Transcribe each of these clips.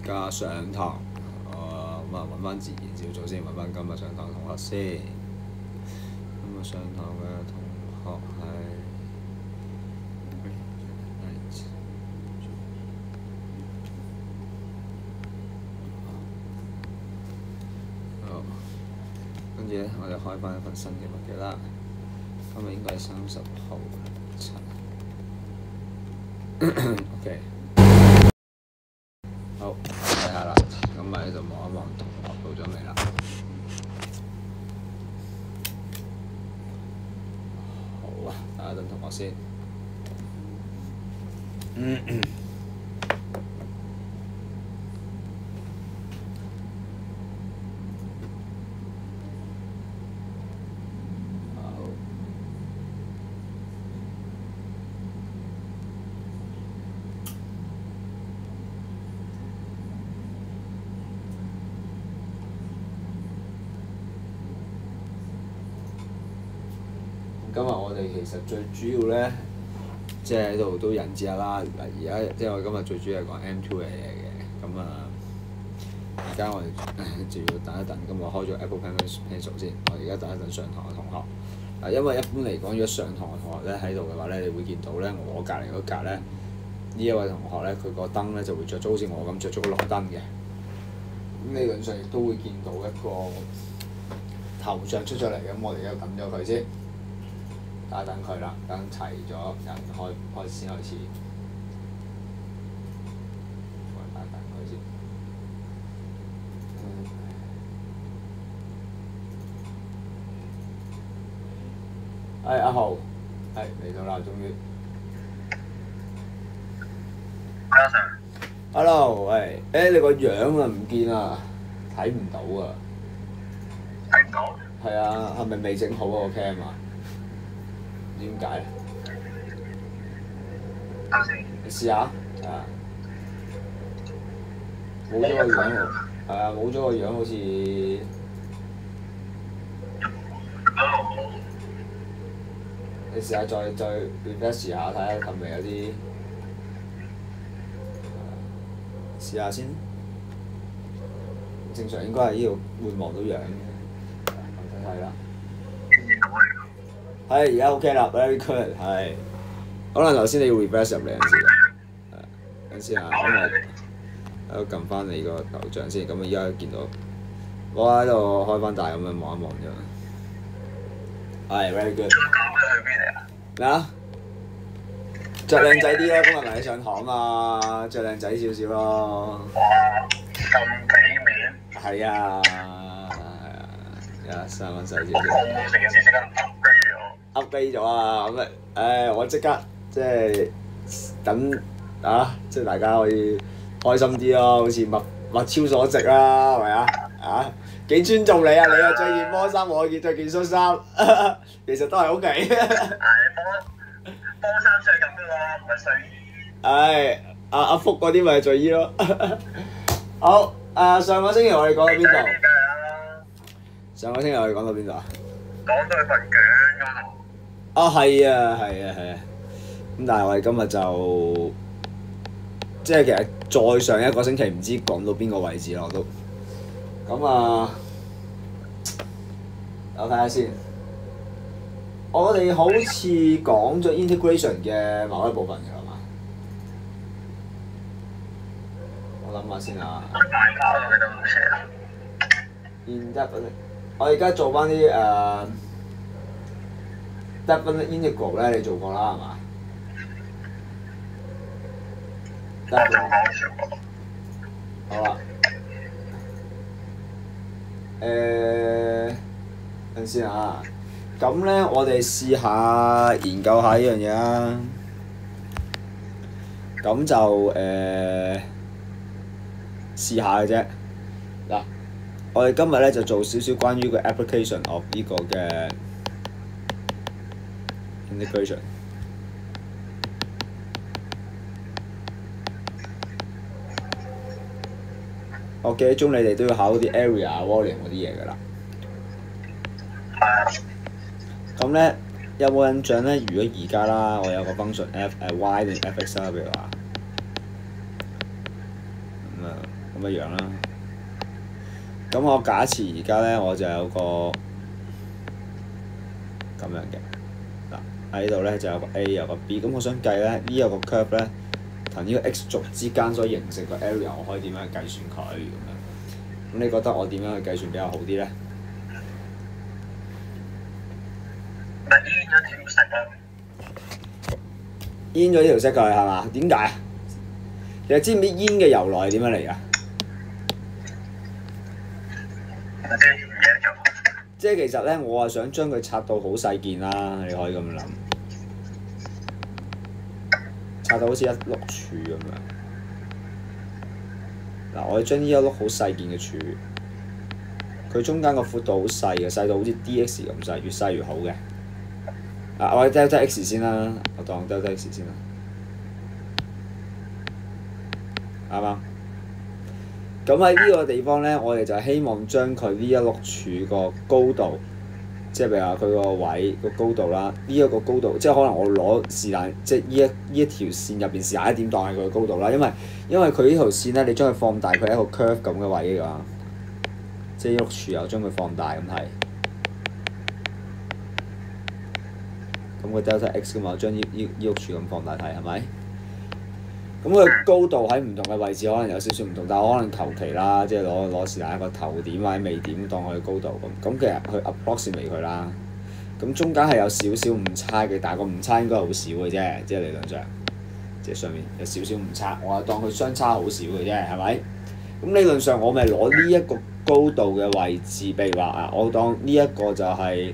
家上堂，咁啊揾翻自然小組先，揾翻今日上堂同學先。今日上堂嘅同學係好，跟住咧，我哋開翻一份新嘅筆記啦。今日應該係30號7。OK。好，睇下啦，咁咪喺度望一望同學到咗未啦？好啊，等一等同學先。今日我哋其實最主要咧，即係喺度都引致下啦。而家即係我今日最主要係講 M2 嘅嘢嘅，咁啊，而家我哋就要等一等。咁我開咗 Apple Pencil 先。我而家等一等上堂嘅同學。因為一般嚟講，如果上堂嘅同學咧喺度嘅話咧，你會見到咧，我隔離嗰格咧，呢一位同學咧，佢個燈咧就會着咗好似我咁着咗個綠燈嘅。咁理論上亦都會見到一個頭像出咗嚟嘅。咁我哋而家撳咗佢先。等佢啦，等齊咗人開先開始。等佢先。阿豪，嚟到啦，終於。Hello， 喂，你個樣啊唔見啊，睇唔到啊。 睇唔到？ 係啊，係咪未整好嗰個 cam 啊？點解咧？ 等先。 你試下，冇咗個樣喎。冇咗個樣好似。你試下再 refresh 下，睇下係咪有啲。試下先。正常應該係呢度會望到樣嘅。睇啦。而家 OK 啦 ，very good， 係。可能頭先你要 refresh 入嚟嗰陣時，等先啊，咁我喺度撳翻你個頭像先，咁啊依家見到，我喺度開翻大咁樣望一望啫。係 very good。咩啊？着靚仔啲啦，今日咪你上堂啊，着靚仔少少咯。 哇！咁俾面。 係啊，而家3蚊細少少。 我成件事即刻 upgrade 咗啊！咁我即刻即係等即係大家可以開心啲咯，好似物超所值啦，係咪啊？幾尊重你啊！你又着件波衫，我着件恤衫，其實都係 OK。 波衫着咁嘅喎，唔係睡衣。 阿福嗰啲咪係睡衣咯。好，上個星期我哋講到邊度？上個星期我哋講到邊度啊？ 講到份卷嗰度。 係啊。咁但係我哋今日就即係其實再上一個星期唔知講到邊個位置咯，都咁啊，我睇下先。我哋好似講咗 integration 嘅某一部分㗎係嘛？我諗下先啊。我而家做翻啲definite integral 咧，你做過啦係嘛？好啦。等先啊。咁咧，我哋試下研究下呢樣嘢啦。咁就試下嘅啫。嗱，我哋今日咧就做少少關於個 application of 呢個嘅 integration。我記得中你哋都要考啲 area、volume 嗰啲嘢㗎啦。咁咧有冇印象咧？如果而家啦，我有個 function y 定 f(x) 啦，譬如話，咁咁嘅樣啦。咁我假設而家咧我就有個咁樣嘅嗱喺呢度咧就有個 A 有個 B， 咁我想計咧呢有個 curve 咧同呢個 X 軸之間所形成個 area， 我可以點樣去計算佢咁樣？咁你覺得我點樣去計算比較好啲咧？ 咪煙咗條色咯， 煙咗呢條色佢係嘛？點解啊？你知唔知煙嘅由來係點樣嚟㗎？ 唔知唔記得咗。 即係其實咧，我係想將佢拆到好細件啦，你可以咁樣諗，拆到好似一碌柱咁樣。嗱，我要將呢一碌好細件嘅柱，佢中間個闊度好細嘅，細到好似 dx 咁細，越細越好嘅。我 delta x 先啦，我當 delta x 先啦，啱唔啱？咁喺呢個地方咧，我哋就希望將佢呢一碌柱個高度，即係譬如話佢個位個高度啦，呢一個高度，即係可能我攞是但，即係呢一條線入邊是但一點當係佢嘅高度啦，因為佢呢條線咧，你將佢放大，佢係一個 curve 咁嘅位㗎嘛，即係呢碌柱又將佢放大咁係，咁個 delta x 㗎嘛，將呢碌柱咁放大睇係咪？咁佢高度喺唔同嘅位置可能有少少唔同，但係我可能求其啦，即係攞是但一個頭點或者尾點當佢高度咁。咁其實佢 approximate 佢啦。咁中間係有少少誤差嘅，但係個誤差應該好少嘅啫，即係理論上，即係上面有少少誤差，我係當佢相差好少嘅啫，係咪？咁理論上我咪攞呢一個高度嘅位置，譬如話啊，我當呢一個就係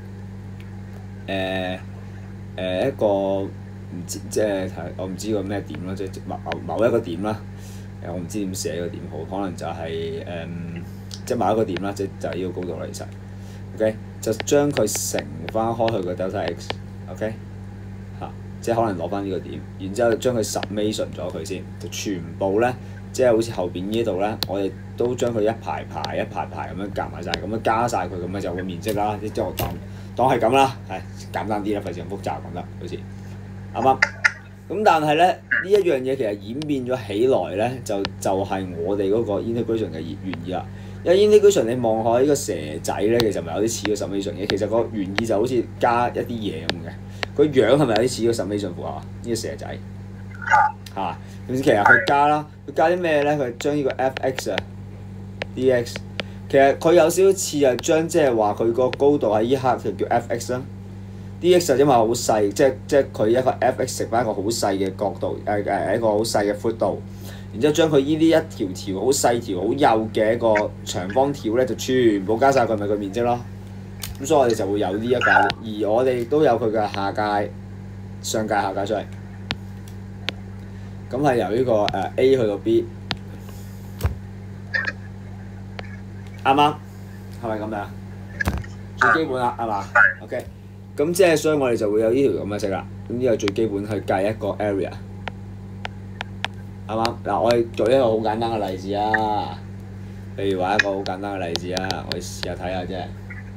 一個。唔知即係我唔知個咩點啦，即係某一個點啦。我唔知點寫個點好，可能就係、即係某一個點啦，即係就係呢個高度啦。其實 ，OK 就將佢乘翻開去個 delta x，OK 嚇，即係可能攞翻呢個點，然之後將佢 summation 咗佢先，就全部咧，即係好似後邊呢度咧，我哋都將佢一排排咁樣夾埋晒，咁樣加晒佢，咁樣就個面積啦。即係我當係咁啦，係簡單啲啦，費事咁複雜講得好似。啱啱？咁但係咧，呢一樣嘢其實演變咗起來咧，就係我哋嗰個 integration 嘅原意啦。因為 integration 你望下呢個蛇仔咧，其實咪有啲似個 summation 嘅。其實個原意就好似加一啲嘢咁嘅。個樣係咪有啲似個 summation 符號啊？呢個蛇仔嚇，咁其實佢加啦，佢加啲咩咧？佢將呢個 f(x) 啊 dx， 其實佢有少少似啊，將即係話佢個高度喺依刻就叫 f(x) 啦。dx 就因為好細，即係佢一個 f(x) 乘翻一個好細嘅角度，一個好細嘅闊度，然之後將佢呢啲一條好細條好幼嘅一個長方條咧，就全部加晒佢，咪個面積咯。咁所以我哋就會有呢一界，而我哋都有佢嘅下界、上界、下界出嚟。咁係由呢個A 去到 B， 啱唔啱？係咪咁樣？最基本啦，係嘛 ？OK。咁即係，所以我哋就會有呢條咁嘅色啦。咁呢個最基本去計一個 area，啱唔啱？嗱，我哋舉一個好簡單嘅例子啊。譬如話一個好簡單嘅例子啊，我哋試下睇下啫。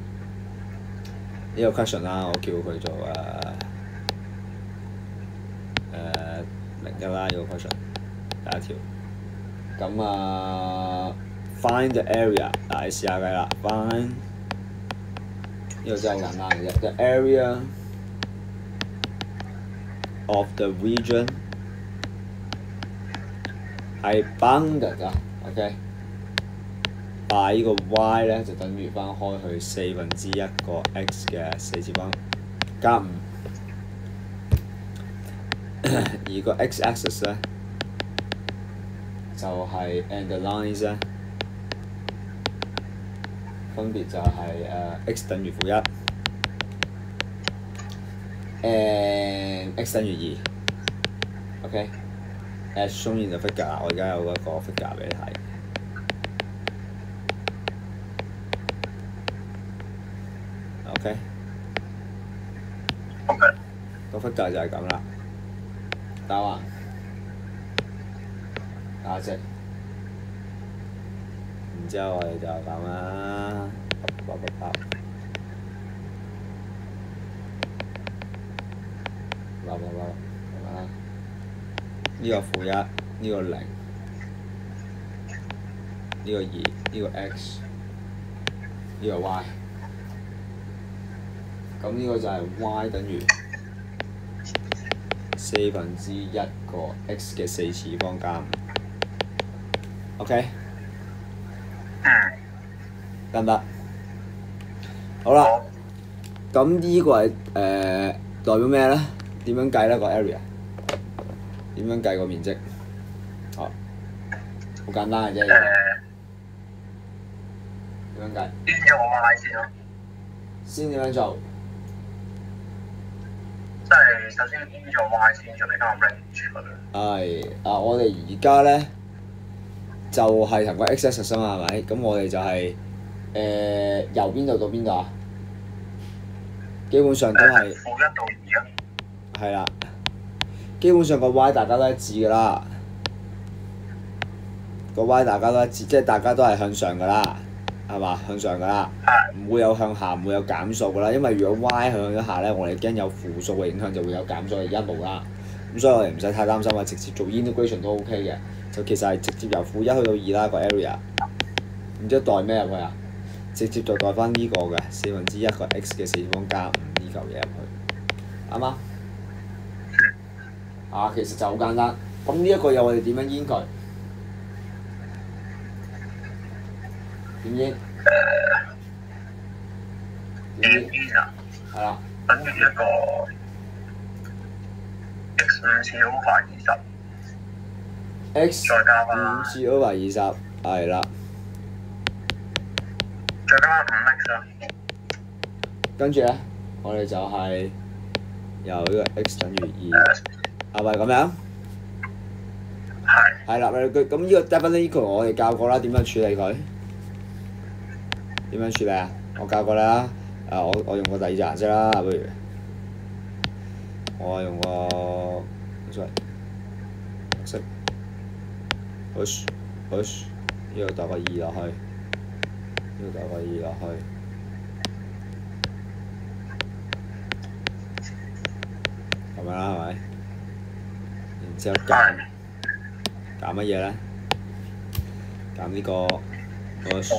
呢個 question 啦，我叫佢做01啦，呢個 question 第一條。咁find the area， 嗱你試下計啦 ，find。呢個真係好簡單嘅啫。The area of the region 係 bounded 啊 ，OK。by 呢個 y 咧就等於翻開去1/4個 x 嘅4次方加5，而個 x axis 咧就係 and the lines 咧。分別就係x 等於-1 and x 等於2 ，OK。As shown in the figure， 我而家有一個 figure 俾你睇。OK。個 figure 就係咁啦。得嘛？打直。然之後我哋就咁啦，呢個-1，呢個0， 呢個2，呢個 x，呢個 y。咁呢個就係 y 等於1/4個 x 嘅4次方加5。OK？得唔得？好啦，咁呢個係代表咩咧？點樣計咧個 area？點樣計個面積？好簡單嘅啫。點樣計？ 先知我 Y 先咯。 先點樣做？ 即係首先 in 咗 Y 先，再俾翻個 range 佢。 係我哋而家咧就係同個 x-axis 啊嘛，係咪？咁我哋就係由邊度到邊度啊？基本上都係負1到2啊。 係啦，基本上個 y 大家都一致㗎啦，個 y 大家都一致，即係大家都係向上㗎啦，係嘛？向上㗎啦，唔會有向下，唔會有減數㗎啦。因為如果 y 向咗下咧，我哋驚有負數嘅影響，就會有減數，而家冇啦。咁所以我哋唔使太擔心啊，直接做 integration 都 OK 嘅。就其實係直接由負1去到2啦個 area，然之後代咩入去啊？直接就代翻呢個嘅1/4個 x 嘅4次方加5呢嚿嘢入去，啱嗎？其實就好簡單。咁呢一個又我哋點樣煙佢？點煙？ 點煙啊？ 係啦。 等於一個 x5次 over 20。 x 再加翻 5次 over 20，係啦。 再加翻5x 啊。 跟住咧，我哋就係由呢個 x 等於2，係咪咁樣？係啦，咁呢個 definite equal 我哋教過啦，點樣處理佢？點樣處理啊？我教過啦。我用個第二隻顏色啦，不如我用個sorry白色 push，呢度打個2落去，呢度打個2落去。咁樣啦，係咪？然之後減乜嘢咧？減呢個 push，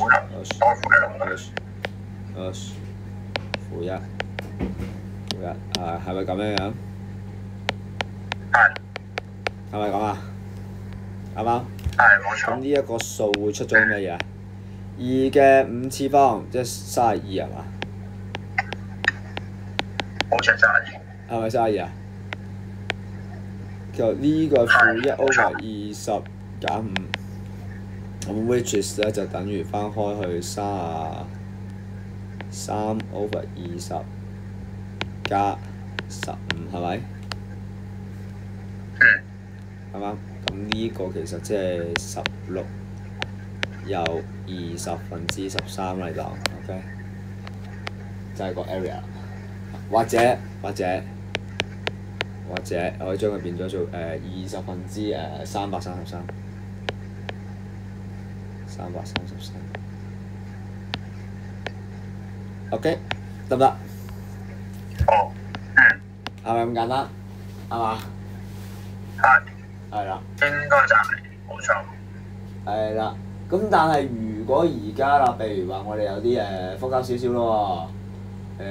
負1，係咪咁樣樣？係咪咁啊？啱唔啱？ 係冇錯。 咁呢一個數會出咗啲咩嘢啊？2嘅5次方，即係32係嘛？ 好似係32。 係咪32啊？就呢個負1 over 20減5，咁 which is 咧就等於翻開去33 over 20加15，係咪？啱啱？咁呢個其實即係16由20/13嚟當 ，OK？就係個 area，或者我可以將佢變咗做20/333，333。OK， 得唔得？ 哦。 係咪咁簡單？係嘛？係啦。 應該就係冇錯。 係啦，咁但係如果而家啦，譬如話我哋有啲複雜少少咯喎，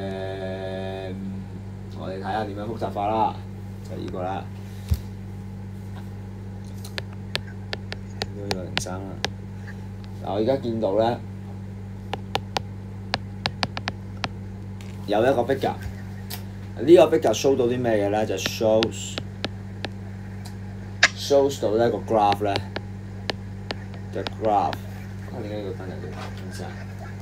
我哋睇下點樣複雜化啦，就係呢個啦，呢個03啦。嗱，我而家見到咧有一個 figure，呢個 figure show 到啲咩嘢咧？就 shows 到呢個 graph 咧。嘅 graph，點解呢個燈有啲點先啊？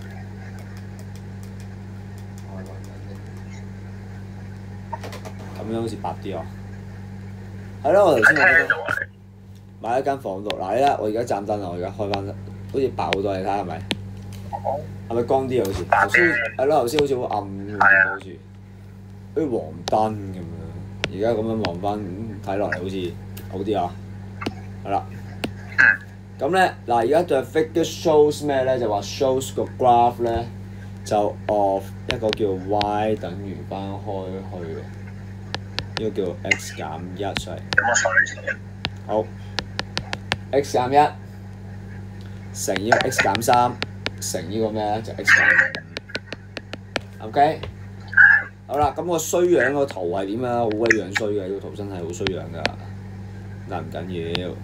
咁樣好似白啲喎。係咯，我頭先買一間房度，嗱咧，我而家斬燈啦，我而家開翻，好似白好多，你睇下係咪？係咪光啲啊？好似頭先係咯，頭先好似好暗咁樣，好似好似黃燈咁樣。而家咁樣望翻，睇落嚟好似好啲啊！係啦。咁咧嗱，而家對 figure shows 咩咧？就話 shows 個 graph 咧就 of 一個叫 y 等於翻開去，呢個叫 x 減1，sorry。 有乜水先？ 好 ，x 減1 乘呢個 x 減3乘呢個咩咧？就 x 減5。OK。好啦，咁個衰樣個圖係點啊？好鬼樣衰嘅，呢個圖真係好衰樣㗎，但唔緊要，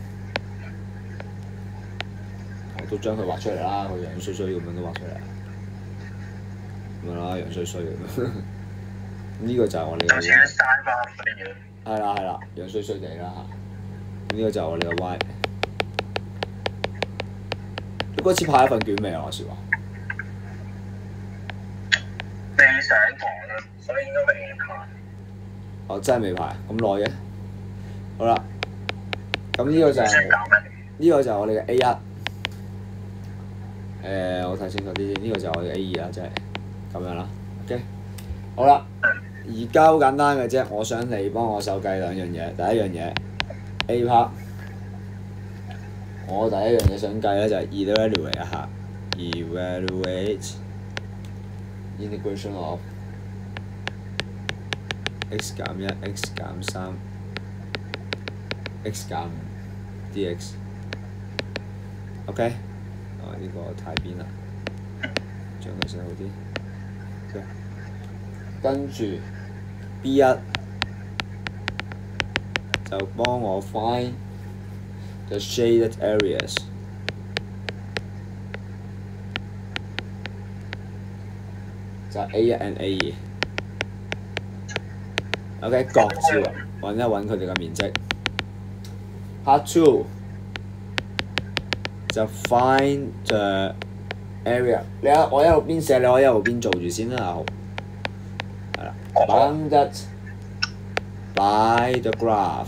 我都將佢畫出嚟啦，個樣衰衰咁樣都畫出嚟，咁樣啦，樣衰衰咁樣。呢個就係我哋嘅 Y。係啦，樣衰衰地啦嚇。呢個就係我哋嘅 Y。你嗰次派一份卷未啊？話説話。 未上堂啊，所以應該未排。 哦，真係未排，咁耐嘅。好啦，咁呢個就係我哋嘅 A1。我睇清楚啲先，呢個就係我哋 A2啦，即係咁樣啦。OK， 好啦，而家好簡單嘅啫，我想你幫我手計兩樣嘢。第一樣嘢 A part， 我第一樣嘢想計咧就係 evaluate 一下 ，evaluate integration of x 減1 x 減3 x 減5 dx。OK， 呢個太邊啦，將佢寫好啲。OK， 跟住 B1 就幫我 find the shaded areas。就 A1 and A2。OK， 各自揾一揾佢哋嘅面積。Part 2就 find the area。我一路邊寫，你可以一路邊做住先啦，好。係啦 ，bounded by the graph，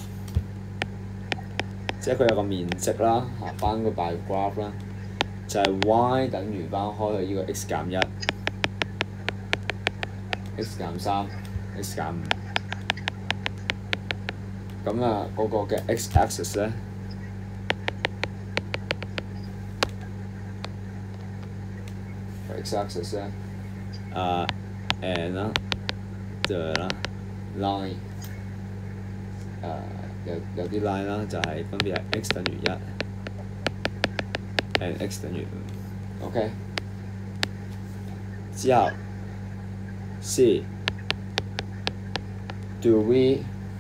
即係佢有個面積啦，嚇，bounded by graph 啦，就係 y 等於翻開去呢個 x 減1。x 減3 x 減5，咁啊嗰個嘅 x axis 咧，個 x axis 咧，and 啦 the 啦 line， 有啲 line 啦，就係分別係 x 等於1 and x 等於5。OK， 之後。C. Do we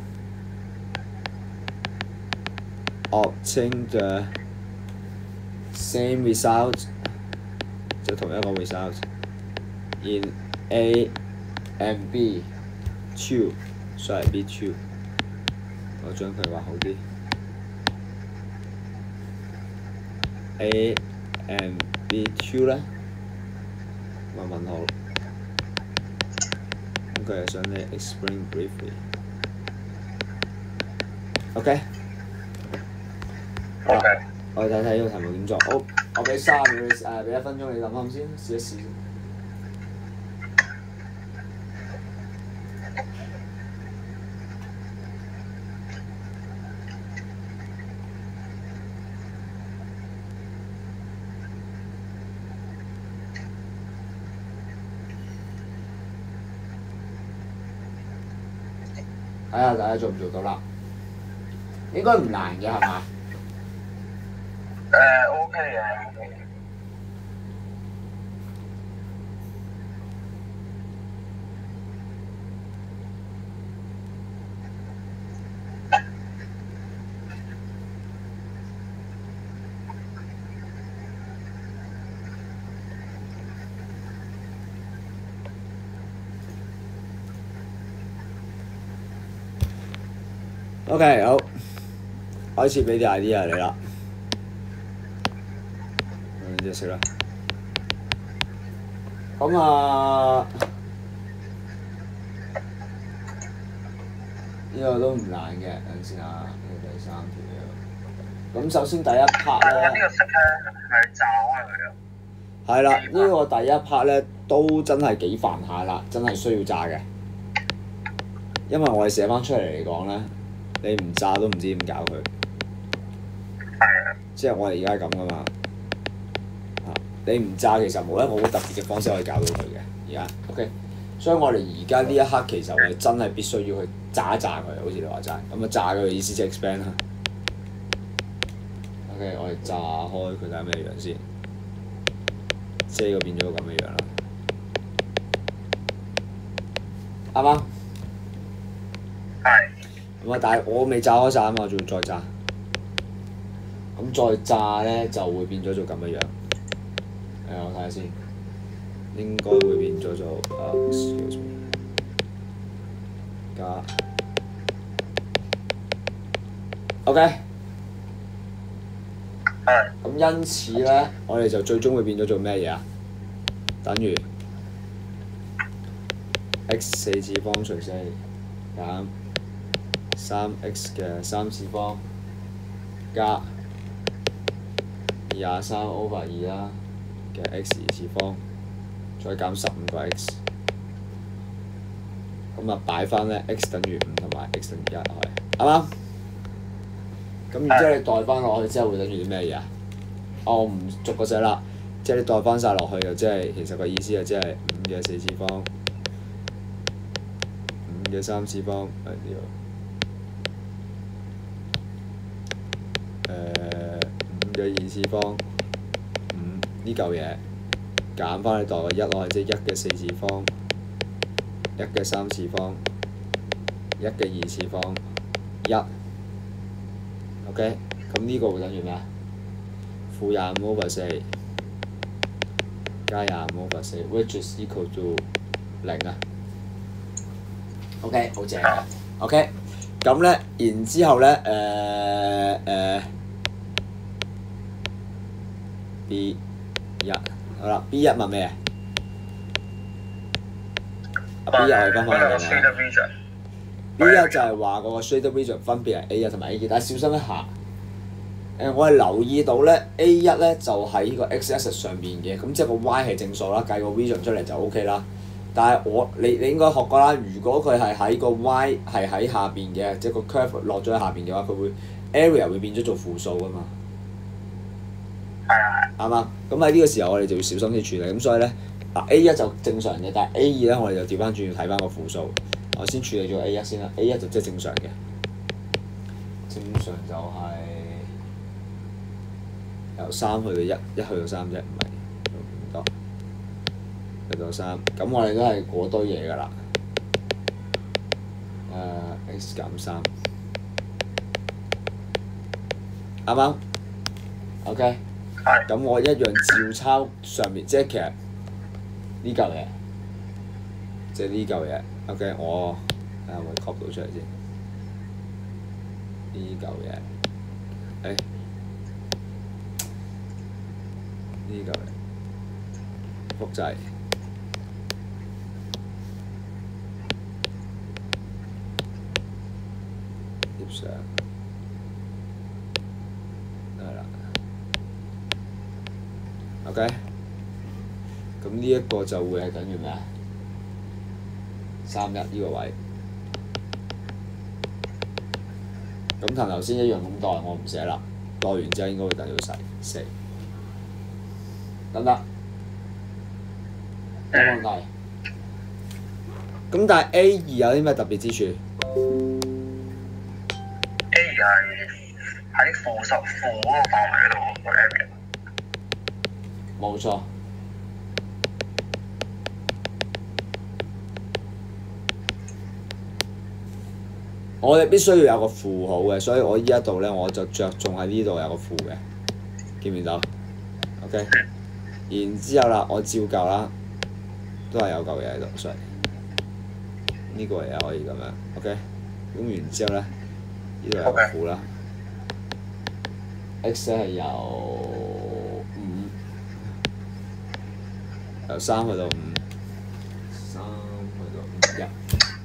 obtain the same result？ 就同一個 result in A and B two， 所以 B2， 我將佢畫好啲。A and B2 咧，問號。佢係想你 explain briefly。OK。好啦，我哋睇睇呢個題目點做。好，我俾30秒你俾1分鐘你諗諗先，試一試。睇下大家做唔做到啦？應該唔難嘅係嘛 ？OK 嘅。 OK， 好，開始俾啲 idea 你啦。呢隻色啦。咁啊，呢個都唔難嘅，等先啊，呢個第3條。咁首先第一 part 咧， 呢個色咧係炸開佢啊。 係啦，呢個第一 part 咧都真係幾煩下啦，真係需要炸嘅。因為我哋寫翻出嚟嚟講咧。你唔炸都唔知點搞佢，即係我哋而家係咁噶嘛。你唔炸其實冇一個好特別嘅方式可以搞到佢嘅。而家 OK， 所以我哋而家呢一刻其實我哋真係必須要去炸一炸佢，好似你話齋。咁啊炸佢嘅意思即係 expand 啦。OK， 我哋炸開佢睇下咩樣先。 即係呢個變咗咁嘅樣啦，啱唔啱？ 係。 咁啊，但係我未炸開晒啊嘛，我仲要再炸。咁再炸咧就會變咗做咁嘅樣。我睇下先，應該會變咗做excuse me 加 OK。 係。 咁因此咧，我哋就最終會變咗做咩嘢啊？等於 x 4次方除4減3x 嘅3次方加23/2啦嘅 x 2次方，再減15個 x。咁啊擺翻咧 x 等於5同埋 x 等於1落去，啱唔啱？咁然之後你代翻落去之後會等於啲咩嘢啊？我唔逐個寫啦，即係你代翻晒落去就即係其實個意思係即係5嘅4次方、5嘅3次方係呢個5嘅2次方、5呢嚿嘢減翻你代個1落去，即係1嘅4次方、1嘅3次方、1嘅2次方、1。OK， 咁呢個會等於咩啊？負25/4加25/4 ，which is equal to 0啊。OK， 好正啊。OK， 咁咧，然之後咧，B1 好啦 ，B1 問咩啊？B1 係分翻嚟㗎嘛 ？B1 就係話嗰個 shader region 分別係 A1 同埋 A2，但係小心一下。我係留意到咧 A1 咧就喺呢個 x-axis 上邊嘅，咁即係個 y 係正數啦，計個 region 出嚟就 OK 啦。但係你應該學過啦，如果佢係喺個 y 係喺下邊嘅，即係個 curve 落咗喺下邊嘅話，佢會 area 會變咗做負數噶嘛。 係。 啱嘛？咁喺呢個時候我哋就要小心啲處理。咁所以咧嗱 A1 就正常嘅，但係 A2 咧我哋就調翻轉要睇翻個負數。我先處理咗 A1 先啦 ，A1 就即係正常嘅，正常就係由3去到1，1去到3啫，唔係咁多，去到3，咁我哋都係嗰堆嘢㗎啦。x 減3，啱唔啱 ？OK。 係。 咁我一樣照抄上面，即係其實呢嚿嘢，即係呢嚿嘢。OK， 我睇下會 copy 到出嚟先。呢嚿嘢，呢嚿嘢複製，貼上，係啦。OK，咁呢一個就會係等於咩啊？31呢個位，咁同頭先一樣咁代，我唔寫啦。代完之後應該會等於4，得唔得？冇問題。咁但係 A2 有啲咩特別之處 ？A2 係喺負嗰個範圍嗰度個 area。 冇錯。我哋必須要有個負號嘅，所以我依一度咧我就着重喺呢度有個負嘅，見唔見到 ？OK， 然之後啦，我照舊啦，都係有嚿嘢喺度，所以呢個嘢可以咁樣 OK。咁然之後咧，呢度有個負啦 ，x 咧係由3去到5，3去到5，1。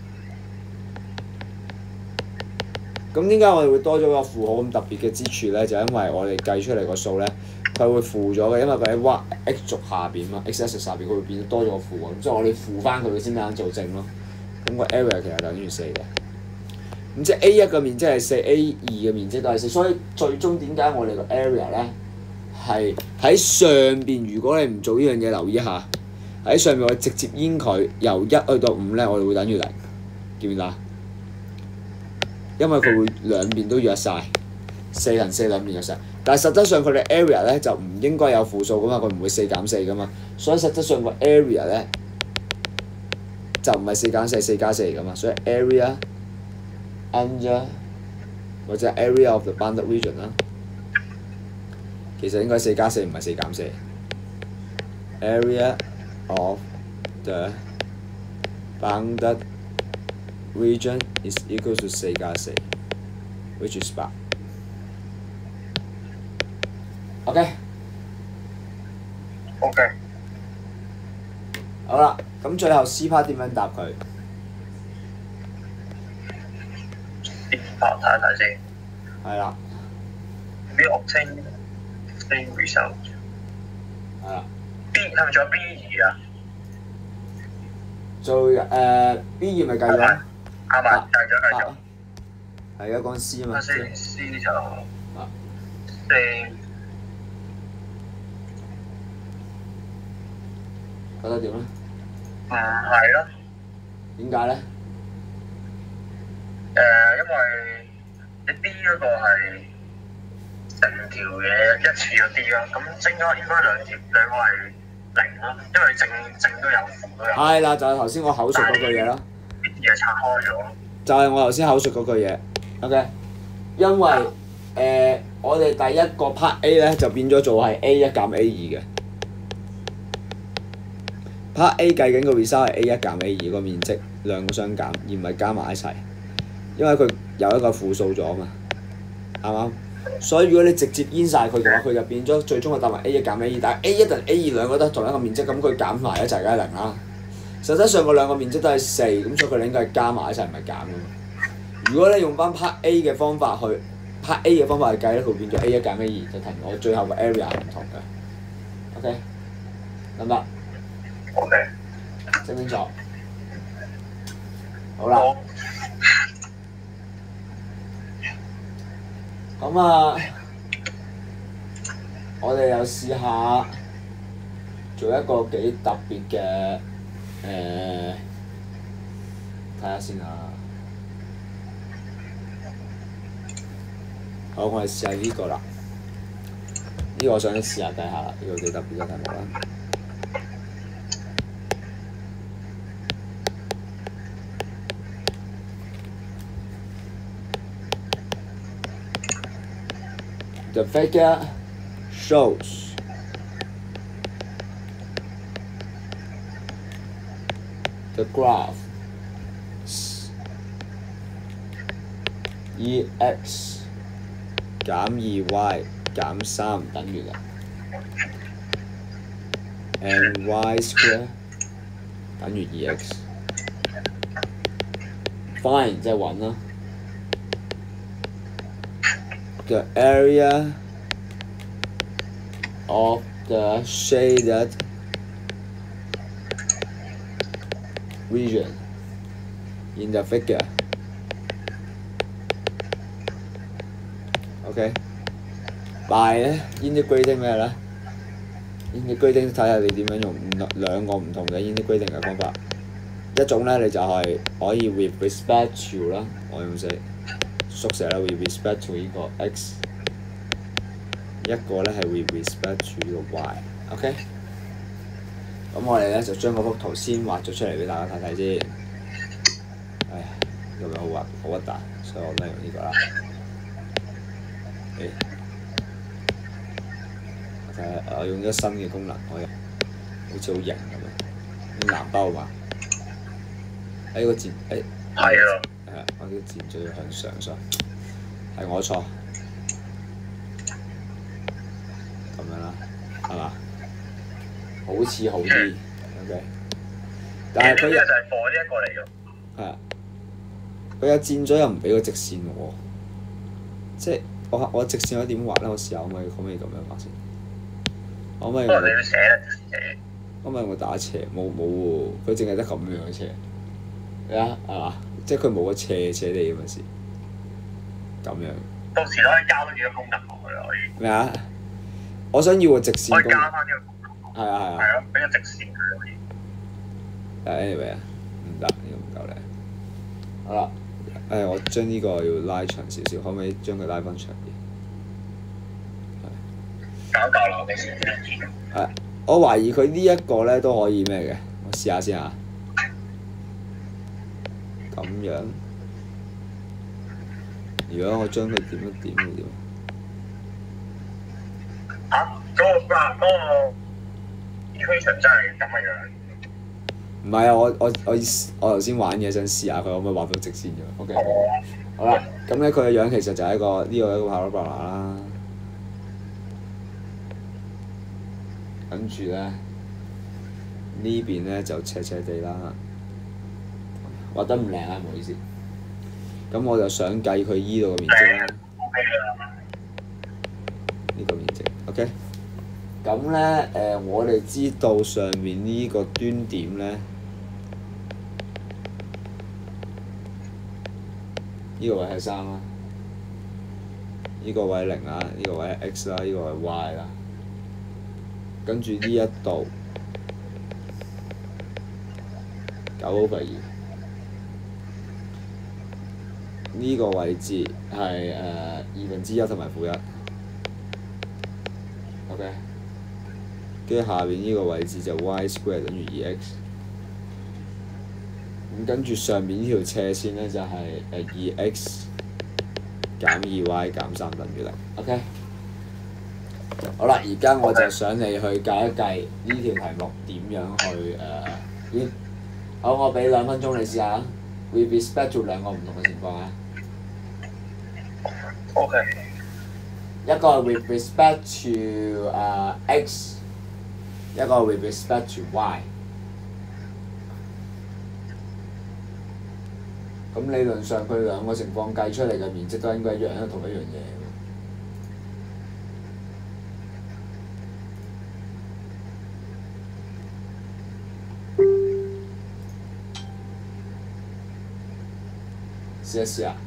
咁點解我哋會多咗個負號咁特別嘅之處咧？就因為我哋計出嚟個數咧，佢會負咗嘅，因為佢喺 y x 軸下邊嘛 ，x-axis 下邊佢會變多咗個負喎，咁所以我哋負翻佢先啱做正咯。咁個 area 其實等於4嘅。咁即係 A1 嘅面積係4，A2 嘅面積都係4，所以最終點解我哋個 area 咧係喺上邊？如果你唔做呢樣嘢，留意一下喺上面，我哋直接閹佢由1去到5咧，我哋會等於0，見唔見啊？因為佢會兩邊都約晒，4乘4兩邊約晒。 但係實質上佢哋 area 咧就唔應該有負數噶嘛，佢唔會4減4噶嘛，所以實質上個 area 咧就唔係4減4，4+4嚟噶嘛，所以 area under 或者 area of the bounded region 啦，其實應該4+4唔係4減4。area of the bounded region is equal to 4+4 which is 8。OK， 好啦，咁最後 C part 點樣答佢？ 睇一睇先。 係啦， We obtain same result。 係啦。 B 係咪仲有 B2啊？ 做B2咪計咗？ 啱啊，計咗。 係而家講 C 啊嘛。 C 就4。 覺得點咧？ 唔係咯。 點解咧？ 因為你 B 嗰個係成條嘢一次咗 D 啦，咁應該兩個係0咯，因為正都有負都有。係啦，就係頭先我口述嗰句嘢咯。 啲嘢拆開咗。就係我頭先口述嗰句嘢。OK， 因為我哋第一個 part A 咧就變咗做係 A1 減 A2 嘅。part A 計緊個 result 係 A1 減 A2 個面積兩個相減，而唔係加埋一齊。因為佢有一個負數咗嘛，啱唔啱？所以如果你直接淹晒佢嘅話，佢就變咗最終係答埋 A1 減 A2，但係 A1 同 A2 兩個都同一個面積，咁佢減埋一齊梗係0啦。實際上個兩個面積都係4，咁所以佢應該係加埋一齊，唔係減噶嘛。如果你用翻 part A 嘅方法去 part A 嘅方法去計咧，佢變咗 A1 減 A2，就同我最後個 area 唔同嘅。OK， 得唔得 ？OK， 清唔清楚？好啦。咁啊，我哋又試下做一個幾特別嘅睇下先啊。好，我哋試下呢個啦。呢個我想試下睇下啦，呢個幾特別嘅題目啦。The figure shows the graph EX 減 2Y 減3等於0 and Y square 等於 2X。Find 即係揾啦。The area of the shaded region in the figure. OK， by 咧 integrating 咩咧 ？integrating 睇下你點樣用兩個唔同嘅 integrating 嘅方法。一種咧你就係可以 with respect to 啦，我用縮寫啦 with respect to 呢個 x， 一個咧係 with respect to 呢個 y。OK， 咁我哋咧就將嗰幅圖先畫咗出嚟俾大家睇睇先。唉，呢個好核突，所以我都係用呢個啦。我用咗新嘅功能，我好似好型咁樣，啲藍包嘛。個箭係啊。 我啲箭最要向上，係我錯，咁樣啦，係嘛？好似好啲 ，OK。但係佢呢個就係放呢一個嚟㗎。 係啊，佢有箭咗又唔俾個直線我，即係我直線可以點畫咧？我試下可唔可以咁樣畫先？可唔可以？ 不過你要寫。 可唔可以我打斜？冇喎，佢淨係得咁樣嘅斜。係嘛？即係佢冇個斜地咁嘅事，咁樣。 到時都可以加多幾個功能落去可以。 咩啊？我想要個直線功能。 可以加翻呢個功能。 係啊， 係咯，俾個直線佢可以。 anyway 啊，唔得，呢個唔夠靚。好啦，我將呢個要拉長少少，可唔可以將佢拉翻長啲？ 搞舊樓嘅時候。 我懷疑佢呢一個咧都可以咩嘅，我試下先嚇。咁樣，如果我將佢點一點會點？ 嗰個 equation 真係咁嘅樣。 唔係啊！我頭先玩嘢想試下佢可唔可以畫到直線嘅。OK，好啦，咁咧佢嘅樣其實就係一個呢個一個 parabola 啦，跟住咧呢邊咧就斜斜地啦，畫得唔靚啊，唔好意思。咁我就想計佢依度嘅面積啦，呢個面積 OK。咁咧我哋知道上面呢個端點咧，呢個位係3啦，呢個位0啦，呢個位係 x 啦，呢個位 y 啦，跟住呢一度9/2，呢個位置係1/2同埋-1 ，OK。跟住下邊呢個位置就 y² 等於2x，咁跟住上面呢條斜線咧就係2x 減2y 減3等於0 ，OK。好啦，而家我就想你去計一計呢條題目點樣去好，我俾2分鐘你試下 ，with respect to 兩個唔同嘅情況啊。 OK。 一個係 with respect to x。一個 with respect to y， 咁理論上佢兩個情況計出嚟嘅面積都應該一樣，因為同一樣嘢。試一試啊！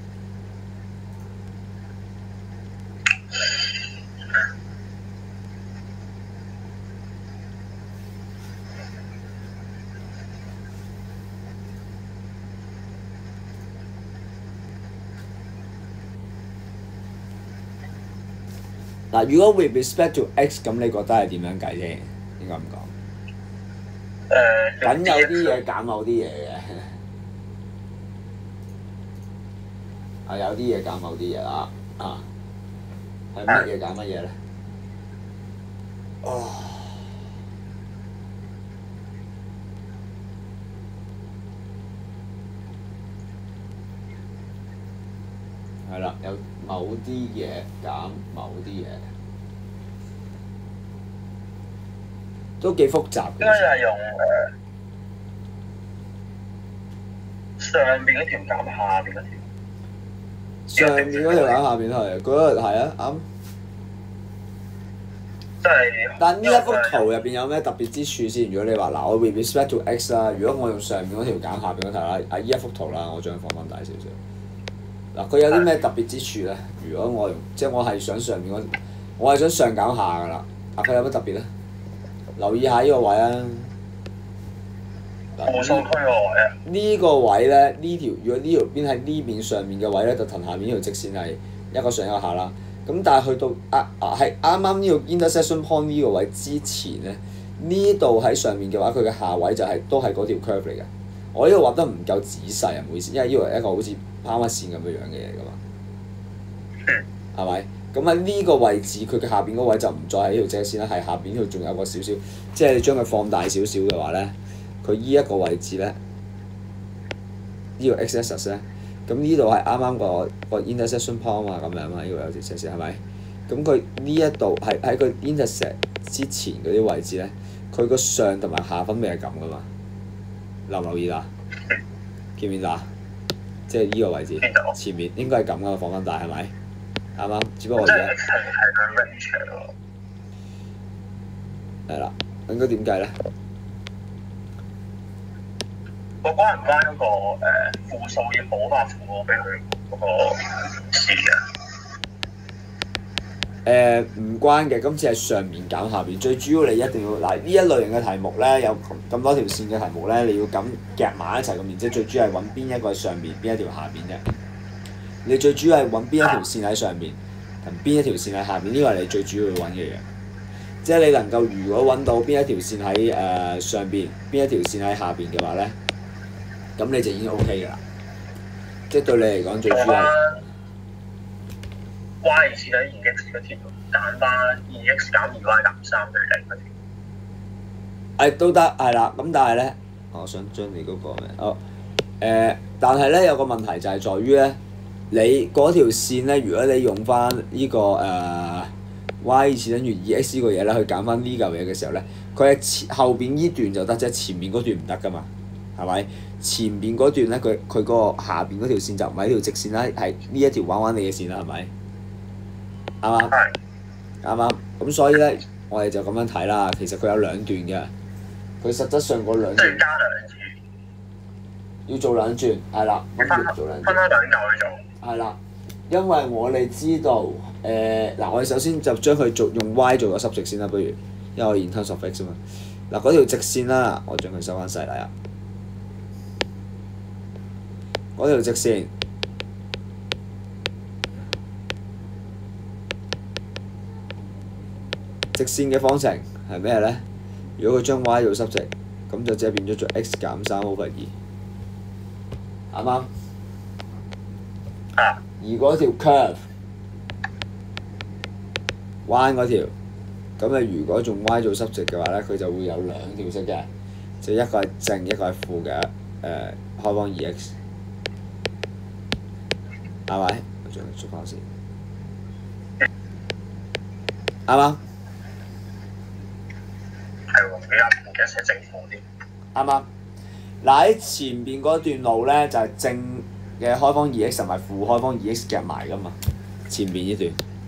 嗱，如果 with respect to x 咁，你覺得係點樣計啫？應該咁講。梗有啲嘢減某啲嘢嘅，有啲嘢減某啲嘢啦，係乜嘢減乜嘢咧？係啦，有某啲嘢減某啲嘢，都幾複雜嘅。 應該係用上邊嗰條減下邊嗰條。 上面嗰條減下邊係，嗰個係啊啱。 即係。 但呢一幅圖入邊有咩特別之處先？如果你話嗱，我 with respect to x 啦，如果我用上面嗰條減下邊嗰條啦，呢一幅圖啦，我將佢放翻大少少。嗱，佢有啲咩特別之處咧？如果我用，即係我係想上面嗰，我係想上減下㗎啦。佢有乜特別咧？留意下呢個位啊！ 冇數區個位啊！ 呢個位咧，如果呢條邊喺呢邊上面嘅位咧，就同下面呢條直線係一個上一個下啦。咁但係去到係啱啱呢個 intersection point 呢個位之前咧，呢度喺上面嘅話，佢嘅下位就都係嗰條 curve 嚟嘅。我呢度畫得唔夠仔細啊，唔好意思，因為呢個係一個好似拋物線咁嘅樣嘅嘢㗎嘛，係咪？咁喺呢個位置，佢嘅下邊嗰位就唔再係呢條直線啦，係下邊呢度仲有個少少，即係你將佢放大少少嘅話咧，佢依一個位置咧，呢個 x-axis 咧，咁呢度係啱啱個 intersection point 啊，咁樣啊嘛，呢度有條斜線係咪？咁佢呢一度係喺佢 intersect 之前嗰啲位置咧，佢個上同埋下分別係咁㗎嘛？留唔留意啦？見唔見到啊？即係呢個位置，前面應該係咁㗎，放翻大係咪？啱啱？只不過我而家係啦，應該點計咧？ 我關唔關嗰個負數要補翻負數俾佢嗰個詞啊？ 唔關嘅，今次係上面減下邊。最主要你一定要嗱呢一類型嘅題目咧，有咁多條線嘅題目咧，你要咁夾埋一齊個面積，最主要係揾邊一個喺上面，邊一條下邊啫。你最主要係揾邊一條線喺上面，同邊一條線喺下邊，呢個係你最主要要揾嘅嘢。 即係你能夠如果揾到邊一條線喺上邊，邊一條線喺下邊嘅話咧，咁你就已經 OK 㗎啦。即係對你嚟講最主要係 Y 線喺 2x 嗰條，揀翻 2x 減 2y 減3對0嗰條。 都得係啦。咁但係咧，我想將你嗰個咩？但係咧有個問題就係在於咧，你嗰條線咧，如果你用翻呢個y 次等於2x 呢個嘢咧，去揀翻呢嚿嘢嘅時候咧，佢係後邊呢段就得啫，前面嗰段唔得噶嘛，係咪？前邊嗰段咧，佢個下邊嗰條線就唔係條直線啦，係呢一條玩你嘅線啦，係咪？啱啱？啱啱。咁所以咧，我哋就咁樣睇啦。其實佢有兩段嘅，佢實質上嗰兩段加兩次， 要做兩轉，係啦，咁要做兩轉。 分開兩嚿去做。 係啦，因為我哋知道嗱，我哋首先就將佢用 y 做個濕直先啦，不如，因為我 in terms of x 啊嘛。嗱，嗰條直線啦，我將佢收翻細嚟啊。嗰條直線，直線嘅方程係咩咧？如果佢將 y 做濕直，咁就即係變咗做 x 減3/2，啱唔啱？而嗰條 curve 彎嗰條，咁你如果用 y 做濕直嘅話咧，佢就會有兩條式嘅，就一個係正，一個係負嘅開方 2x， 係咪？我將佢捉翻先，啱嗎？ 係喎，比較唔記得寫正負啲。 啱嗎？嗱，喺前邊嗰段路咧就係正嘅開方 2x 同埋負開方 2x 夾埋噶嘛，前面呢段，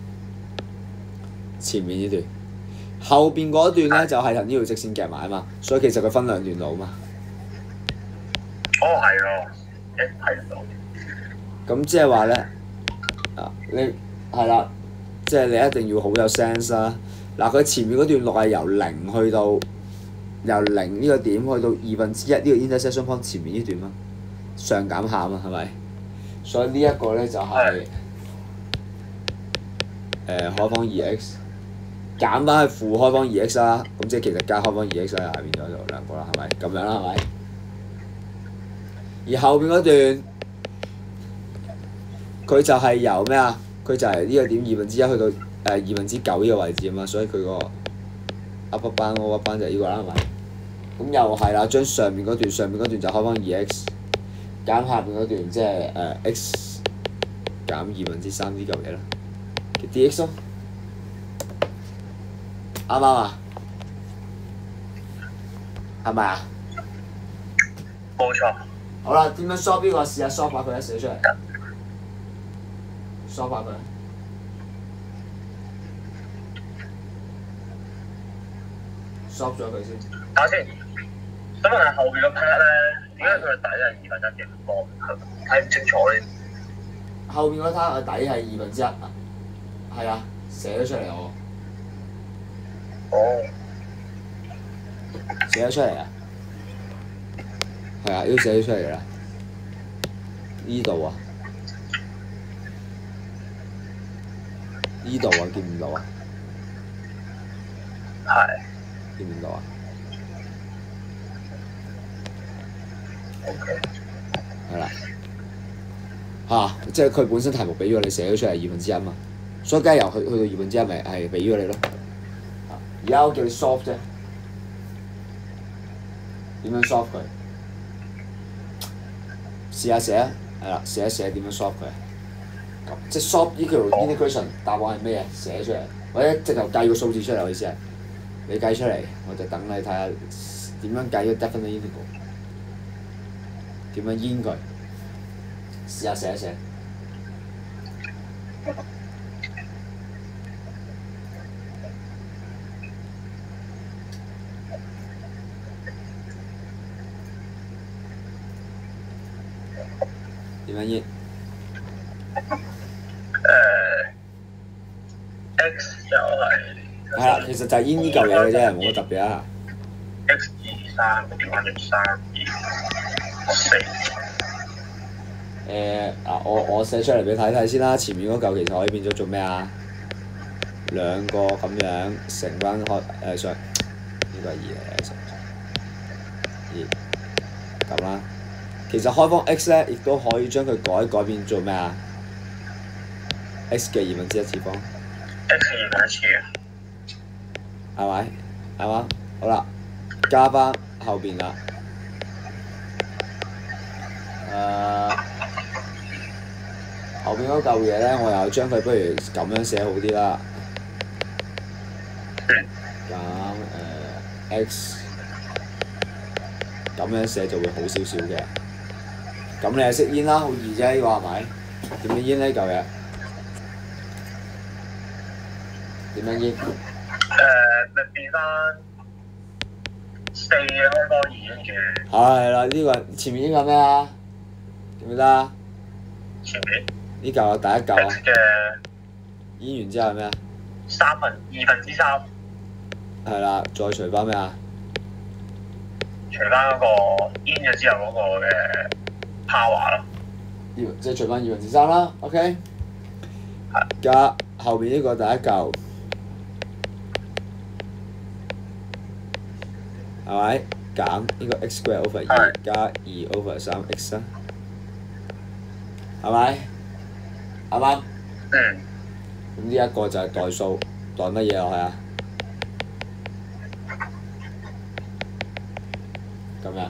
後邊嗰段咧就係同呢條直線夾埋啊嘛，所以其實佢分兩段路啊嘛。 哦，係喎，睇唔到。 咁即係話咧，你係啦，即係你一定要好有 sense 啦。嗱，佢前面嗰段路係由零去到由0呢個點去到1/2呢個 intersection point 前面呢段嘛，上減下嘛，係咪？所以呢一個咧就係開方 2x 減翻去負開方 2x 啦，咁即係其實加開方 2x 啦，變咗就兩個啦，係咪？咁樣啦，係咪？而後邊嗰段佢就係由咩啊？佢就係呢個點1/2去到9呢個位置啊嘛，所以佢個 upper bound 就係呢個啦，係咪？咁又係啦，將上面嗰段就開方 2x 減下邊嗰段，即係x 減3/2呢嚿嘢啦，嘅 dx 咯，啱唔啱啊？係咪啊？ 冇錯。 好啦，點樣 solve 呢個？試下 solve 下佢，寫出嚟。solve 下佢。solve 咗佢先。 睇下先。咁問下後邊個 part 咧，點解佢個底係1/2嘅？我睇唔清楚咧。 後邊嗰 part 個底係1/2，係啊，寫咗出嚟我。 哦。 寫咗出嚟啊！係啊，要寫咗出嚟啦。呢度啊，呢度啊，見唔到啊？ 係。 見唔到啊 ？OK。 係啦。即係佢本身題目俾咗你寫咗出嚟1/2嘛，所以梗係由去到1/2咪係俾咗你咯。而家我叫你 solve 啫，點樣 solve 佢？試下寫啊，係啦，寫一寫點樣 solve 佢。咁即係 solve 呢條 integration 答案係咩啊？寫出嚟，或者直頭計個數字出嚟，我意思係你計出嚟，我就等你睇下點樣計個 definite integral，點樣閹佢。試下寫一寫。點樣閹 ？X 就係。 係啦，其實就係閹呢嚿嘢嘅啫，冇乜特別啊。 X 2 3，調翻轉3 2 4。 我寫出嚟俾你睇睇先啦。前面嗰嚿其實可以變咗做咩啊？ 兩個咁樣乘翻開上呢個係2嚟嘅，2咁啦。其實開方 x 咧，亦都可以將佢改變做咩啊 ？x 嘅1/2次方。 x 2/2次啊？ 係咪？係嘛？好啦，加翻後邊啦。後邊嗰嚿嘢咧，我又將佢不如咁樣寫好啲啦。咁x 咁樣寫就會好少少嘅。咁你係識煙啦，好易啫，呢個係咪？點樣煙呢嚿嘢？點樣煙？ 咪變翻4開多2，跟住。 係啦，呢個前面呢個咩啊？記唔記得啊？ 前面。 呢嚿係第一嚿啊。 嘅。 煙完之後係咩啊 2/3。 係啦，再除翻咩啊？ 除翻嗰個煙咗之後嗰個嘅 power 咯。 即係除翻3/2啦 ，OK。加後邊呢個第一嚿，係咪？減呢個 x²/2 加2/3x 啦，係咪？啱唔啱？咁呢一個就係代數，代乜嘢落去啊？咁樣。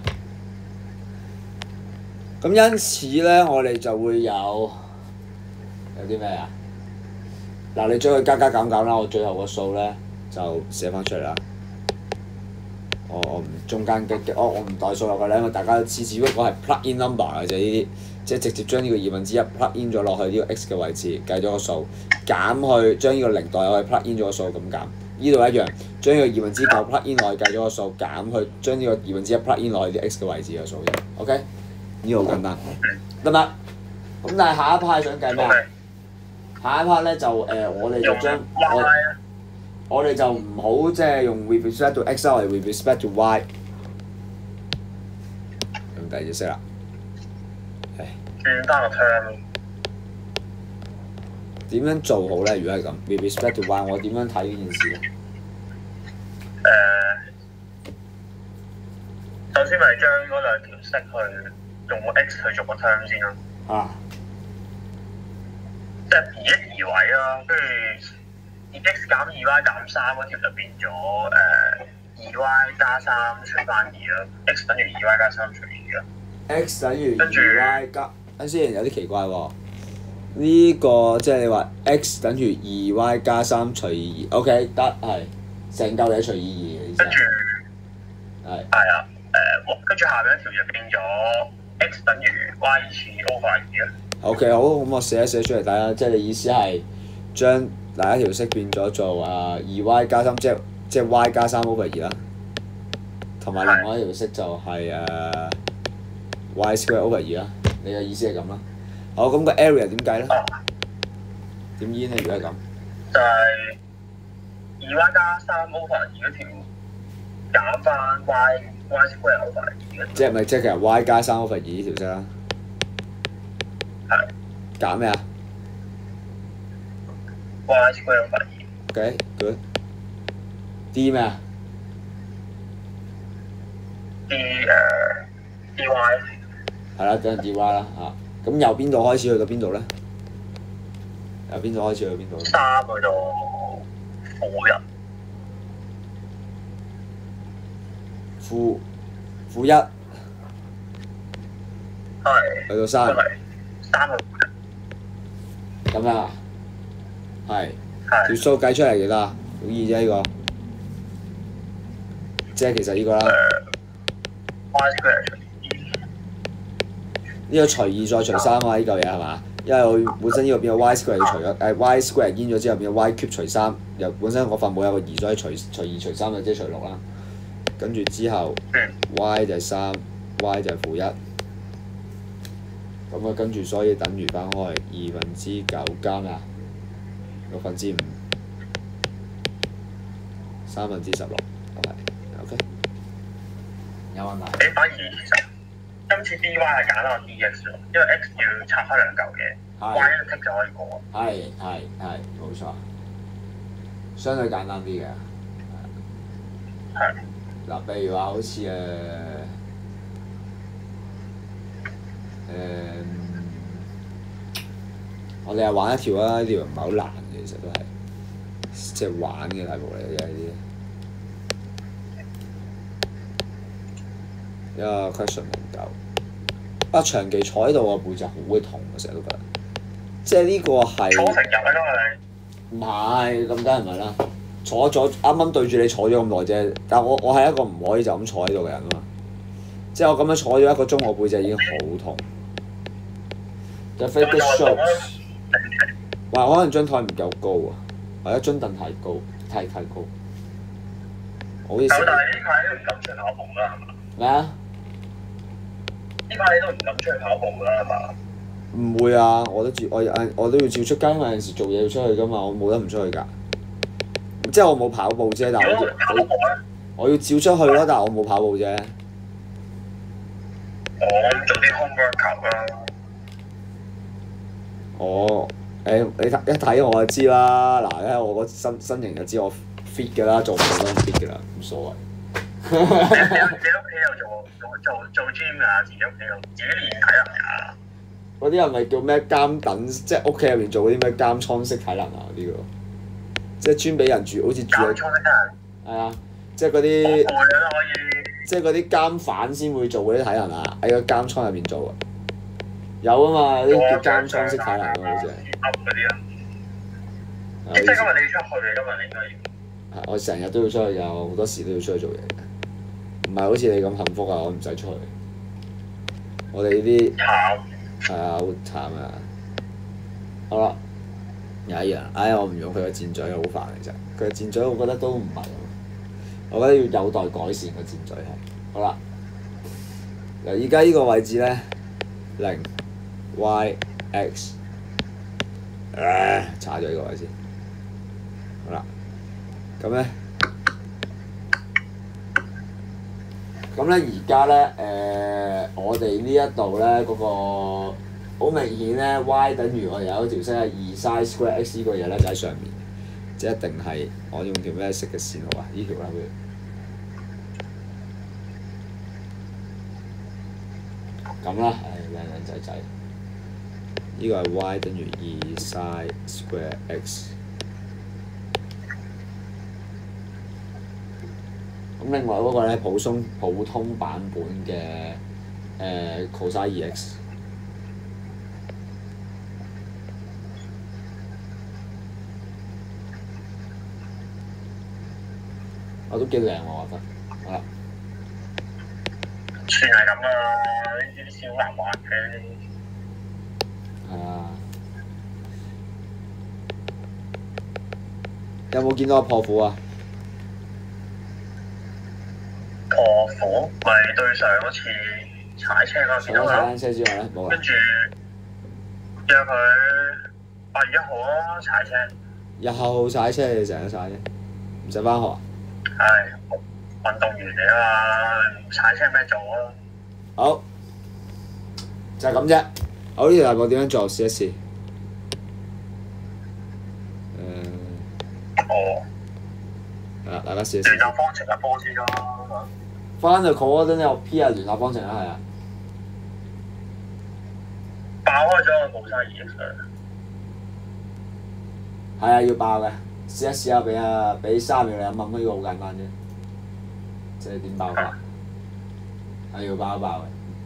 咁因此咧，我哋就會有啲咩啊？嗱，你將佢加減啦，我最後個數咧就寫翻出嚟啦。我唔中間我唔代數落去咧，因為大家都知，只不過係 plug in number 嘅啫，呢啲即係直接將呢個1/2 plug in 咗落去呢個 x 嘅位置，計咗個數，減去將呢個0代入去 plug in 咗個數咁減。呢度一樣，將呢個9/2 plug in 落去計咗個數，減去將呢個1/2 plug in 落去啲 x 嘅位置嘅數啫。OK， 呢個好簡單，得唔得？咁但係下一 part 想計咩啊？下一 part 咧就我哋就將我哋就唔好即係用 with respect to x 啦，我哋 with respect to y。用第二隻色啦。 轉翻個 term。 點樣做好咧？如果係咁 with respect to y， 我點樣睇呢件事咧？ 首先咪將嗰兩條式去用個 x 去做個 term 先咯。即係移一移位啦，跟住2x 減2y 減3嗰條就變咗2y 加3除翻2啦 ，x 等於2y 加3除2啦。 x 等於 2y 加，等先有啲奇怪喎。呢個即係你話 x 等於2y 加3除2 ，OK 得係成嚿嘢除以2嘅意思。 跟住係啊，跟住下邊一條就變咗 x 等於 y 次 over 2啦。 OK 好，咁我寫一寫出嚟睇下，即係你意思係將第一條式變咗做2y 加3，即係 y 加3 over 2啦，同埋另外一條式就係y square over 2啦。你嘅意思係咁啦。好，咁個 area 點計咧？點煙咧？如果係咁， 就係2y 加3 over 2嗰條減翻 y square over 2。 即係其實 y 加3 over 2呢條式啦？ 係。 減咩啊 ？y square over 2。 OK good。d 咩啊 ？dy。 係啦，等陣 dy 啦嚇。咁由邊度開始去到邊度咧？由邊度開始去到邊度 ？3去到負1。 負1。 係。 去到3。 3個負1。 咁樣啊？係。條數計出嚟幾多啊？好易啫呢個。即係其實呢個啦。 y square 除2。 呢個除2再除3啊！呢嚿嘢係嘛？因為我本身呢個變咗 y square 要除咗y square 煙咗之後變咗 y cube 除3，又本身我份冇有個2，所以除2除3就即係除6啦。跟住之後 y 就係3，y 就係負1。咁啊，跟住所以等於翻開2/9加咩啊？6/5。3/16，係 OK。有問題？ 你反而其實今次 dy 係揀落 dx 喎，因為 x 要拆開兩嚿嘢 ，y 一剔就可以過。 係，冇錯。 相對簡單啲嘅。 係。 嗱，譬如話好似我哋係玩一條啦，呢條唔係好難嘅，其實都係即係玩嘅題目嚟嘅呢啲。一個 question 唔夠。長期坐喺度個背脊好會痛，我成日都覺得。即係呢個係。 坐成日啊， 唔係，咁梗係唔係啦。坐咗啱啱對住你坐咗咁耐啫，但我係一個唔可以就咁坐喺度嘅人啊嘛。即係我咁樣坐咗1個鐘，我背脊已經好痛。The fake shows。哇！可能張台唔夠高啊，或者張凳太高，太高。我好似。 但係呢排都唔敢出去跑步啦，係嘛？ 咩啊？ 呢排你都唔敢出去跑步啦，係嘛？ 唔會啊！我都要照出街，因為有陣時做嘢要出去噶嘛，我冇得唔出去㗎。即係我冇跑步啫，但係我要照出去咯，但係我冇跑步啫。 我做啲 home workout 啦。 你一睇我就知啦。嗱咧，我個身形就知我 fit 㗎啦，做唔做都 fit 㗎啦，冇所謂。 你屋企又做 gym 啊？自己屋企又自己練體能啊？ 嗰啲係咪叫咩監等？即係屋企入邊做嗰啲咩監倉式體能啊？嗰啲喎，即係專俾人住，好似住喺。監倉式體能。係啊，即係嗰啲。好攰啊！可以。即係嗰啲監犯先會做嗰啲體能啊！喺個監倉入邊做啊。有啊嘛，有啲叫監倉式體能啊，好似係。嗰啲啊。 即係今日你要出去嘅，今日你應該要。 我成日都要出去㗎，我好多時都要出去做嘢嘅。唔係好似你咁幸福啊！我唔使出去。我哋呢啲。慘。係啊，好慘啊！好啦，有一樣，我唔用佢個箭嘴，好煩其實。佢個箭嘴我覺得都唔係，我覺得要有待改善個箭嘴係。好啦，嗱，而家呢個位置咧0 y x， 查咗呢個位先。好啦，咁咧而家咧我哋呢一度咧嗰個好明顯咧 y 等於我哋有一條線係2 sin square x 呢個嘢咧就喺上面，即係一定係我用條咩色嘅線路啊？呢條啦，咁啦，靚靚仔仔，呢個係 y 等於2 sin square x。咁另外嗰個咧普通版本嘅cosine 2x， 我都幾靚我覺得，好啦。 算係咁啦，呢啲小難畫嘅。 係啊。有冇見到個破釜啊？ 破釜咪對上嗰次踩車嗰個見到啦。除咗踩單車之外咧，冇啦。 跟住約佢8月1號咯，踩車。 日後踩車你成日踩啫，唔使返學啊？ 係運動員嚟啊嘛，踩車咩做啊？ 好，就係咁啫。好，呢條題目點樣做？試一試。係啦，大家試一試。 聯立方程嘅波先咯。 翻去 coordinate 有 P 啊，聯立方程啦，係啊。 爆開咗個 cosine 2x 係啊，要爆嘅。試一試下俾3秒你諗諗，呢個好簡單啫。即係點爆法？係要爆一爆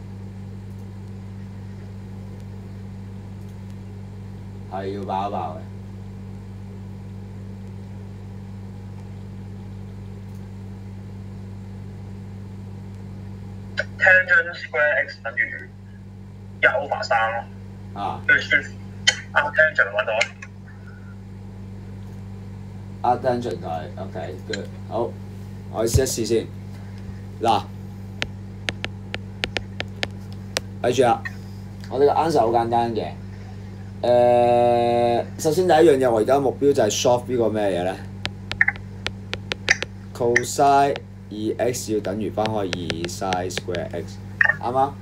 嘅。係要爆一爆嘅。 tangent square x 等於1/3咯。 啊。 跟住 shift tangent 揾到啊。 tangent 係 OK good 好，我試一試先。嗱，睇住啦，我哋個 answer 好簡單嘅。首先第一樣嘢，我而家目標就係 solve 呢個咩嘢咧 ？cosine 2x 要等於翻開2 sin square x， 啱嗎？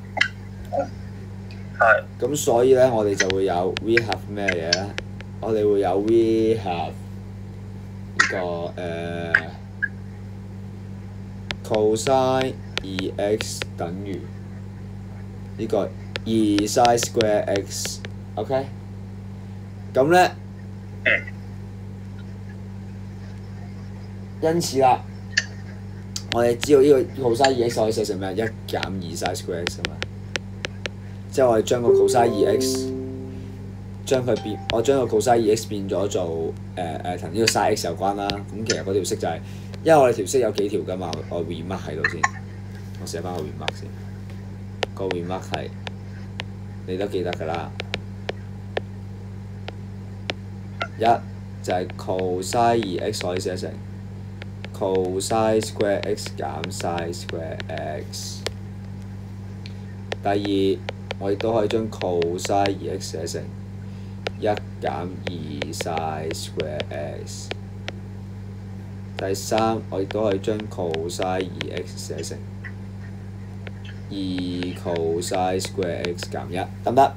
係。 咁所以咧，我哋就會有 we have 咩嘢咧？我哋會有 we have cosine 2x 等於呢個2 sin square x，OK？咁咧，因此啦，我哋知道呢個 cosine 2x 可以寫成咩？1減2 sin square x 啊嘛，即係我哋將個 cosine 2x 我將個 cosine 2x 變咗做同呢個 sin x 有關啦。咁其實嗰條式就係、因為我哋條式有幾條㗎嘛，我 remark 喺度先，我寫翻個 remark 先。個 remark 係你都記得㗎啦。一就係 cosine 2x 可以寫成 cosine square x 減 sin square x。第二，我亦都可以將 cosine 2x 寫成1減2 sin square x。第三，我亦都可以將 cosine 2x 寫成2 cosine square x 減1，得唔得？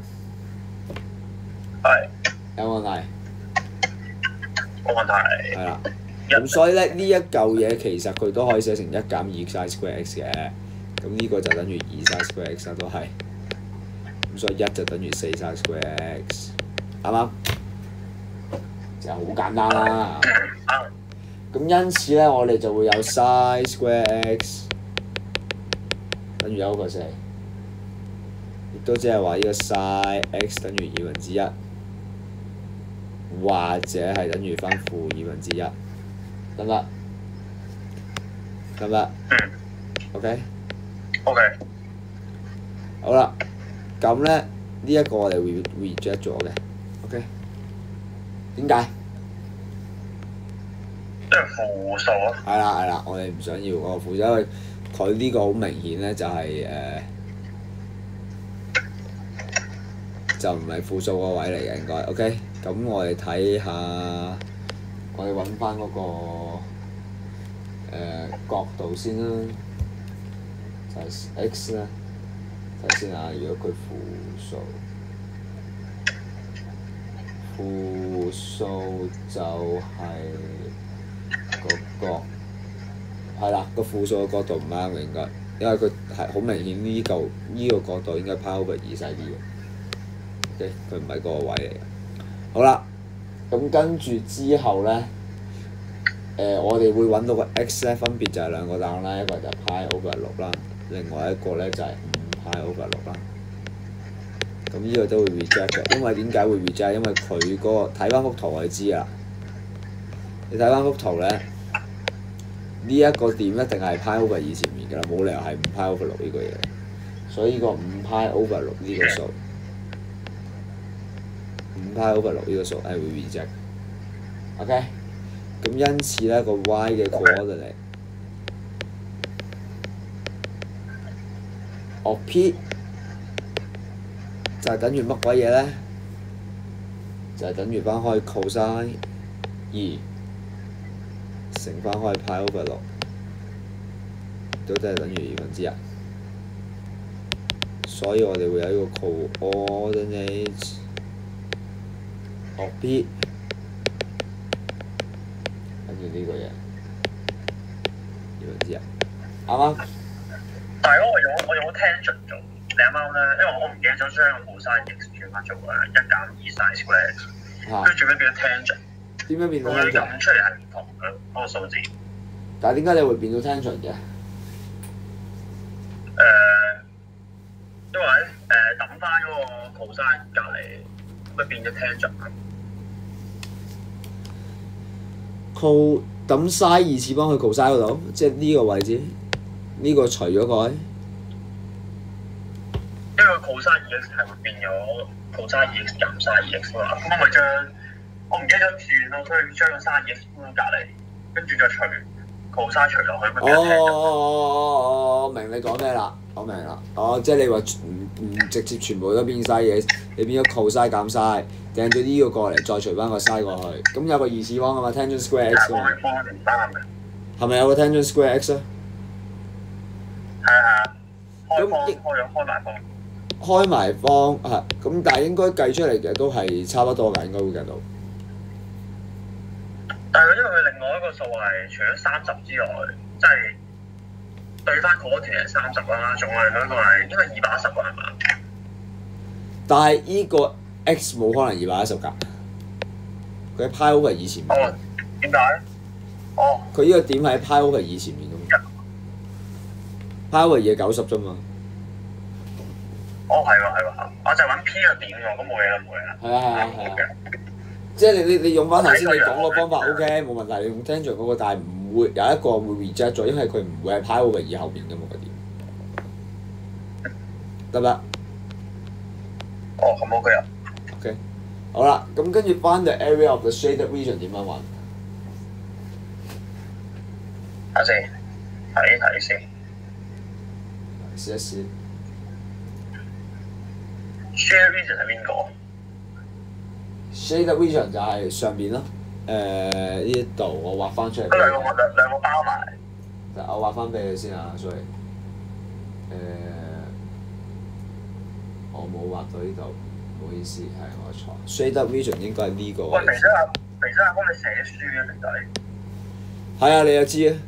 係。 有冇問題？ 冇問題。 係啦。咁所以咧，呢一嚿嘢其實佢都可以寫成1減2 sin square x 嘅。咁呢個就等於2 sin square x 啦，都係。咁所以1就等於4 sin square x，啱唔啱？就好簡單啦。咁因此咧，我哋就會有 sin square x 等於1個4，亦都即係話呢個 sin x 等於1/2，或者係等於翻負1/2，得唔得？得唔得？OK。好啦，咁咧呢一個我哋會 reject 咗嘅 ，OK？ 點解？ 即係負數咯。 係啦，我哋唔想要嗰個負數，因為佢呢個好明顯咧就係、就唔係負數個位嚟嘅應該 ，OK？ 咁我哋睇下，我哋揾翻嗰個角度先啦，就係 x 啦。睇先啊，如果佢負數就係個角，係啦，個負數嘅角度唔啱嘅應該，因為佢係好明顯呢個角度應該 pi over 2細啲嘅，OK， 佢唔係嗰個位嚟嘅。好啦，咁跟住之後咧，我哋會揾到個 x 咧，分別就係兩個答案啦，一個就係 pi over 6啦，另外一個咧就係5 pi over 6啦。咁呢個都會 reject 嘅，因為點解會 reject？ 因為佢嗰個睇翻幅圖我就知啦。你睇翻幅圖咧，呢一個點一定係 pi over 2前面㗎啦，冇理由係5 pi over 6呢個嘢。所以呢個5 pi over 6呢個數，5 pi over 6呢個數係會 reject。OK， 咁因此咧個 y 嘅 coordinate of p 就係等於乜鬼嘢咧？就係等於翻開 cosine 2乘翻開 pi over 6，都真係等於1/2。所以我哋會有一個 coordinate of p 跟住呢個嘢1/2，啱唔啱？ 但係我用咗 tangent 做，你啱啱咧，因為我唔記得咗將個 cosine x 轉翻做1減2 sin square x，跟住最尾變咗 tangent。 點解變到 tangent？佢撳出嚟係唔同嘅嗰個數字。 但係點解你會變到 tangent 嘅？ 因為抌翻嗰個 cosine 隔離，咁咪變咗 tangent。 抌 sin 2次幫佢 cosine 嗰度，即係呢個位置，呢個除咗佢。 因為 cosine 2x 係會變咗 cosine 2x 減 sin 2x 嘛，咁我咪將我唔記得咗轉咯，所以將個 sin 2x 搬隔離，跟住再除 cosine 除落去，咪變咗 tangent。 我明你講咩啦，我明啦。即係你話唔直接全部都變晒嘢，你變咗 cosine 減 sin，掟咗呢個過嚟，再除翻個 sin 過去，咁有個二次方㗎嘛 ，tangent square x 㗎嘛。係咪有個 tangent square x 啊？ 係開埋方。 開埋方係咁，但係應該計出嚟嘅都係差不多㗎，應該會計到。 但係因為佢另外一個數係除咗30之外，即係對翻嗰條係30啦，仲係嗰個係應該210㗎係嘛？ 但係依個 X 冇可能210㗎，佢喺 Pi over 2前面。 哦，點解？哦， 佢呢個點喺 Pi over 2前面㗎嘛？Pi over 2係90啫嘛。 哦，係喎，我就揾 P 個點喎，咁冇嘢啦，冇嘢啦。 係啊。即係你用翻頭先你講個方法 OK 冇問題，你用 Tangent 嗰個，但係唔會有一個會 reject 咗，因為佢唔會喺 Pi over 2後邊㗎嘛嗰點，得唔得？ 哦，咁 OK 啊。 OK， 好啦，咁跟住翻到 area of the shaded region 點樣揾？ 睇先，睇先。 試一試。 Shaded region 係邊個 ？Shaded region 就係上邊咯。呢度我畫翻出嚟。 兩個包埋。 我畫翻俾你先啊，所以我冇畫到呢度，唔好意思，係我錯。Shaded region 應該係呢個位。 喂，肥仔係幫你寫書嘅肥仔。 係啊，你又知啊？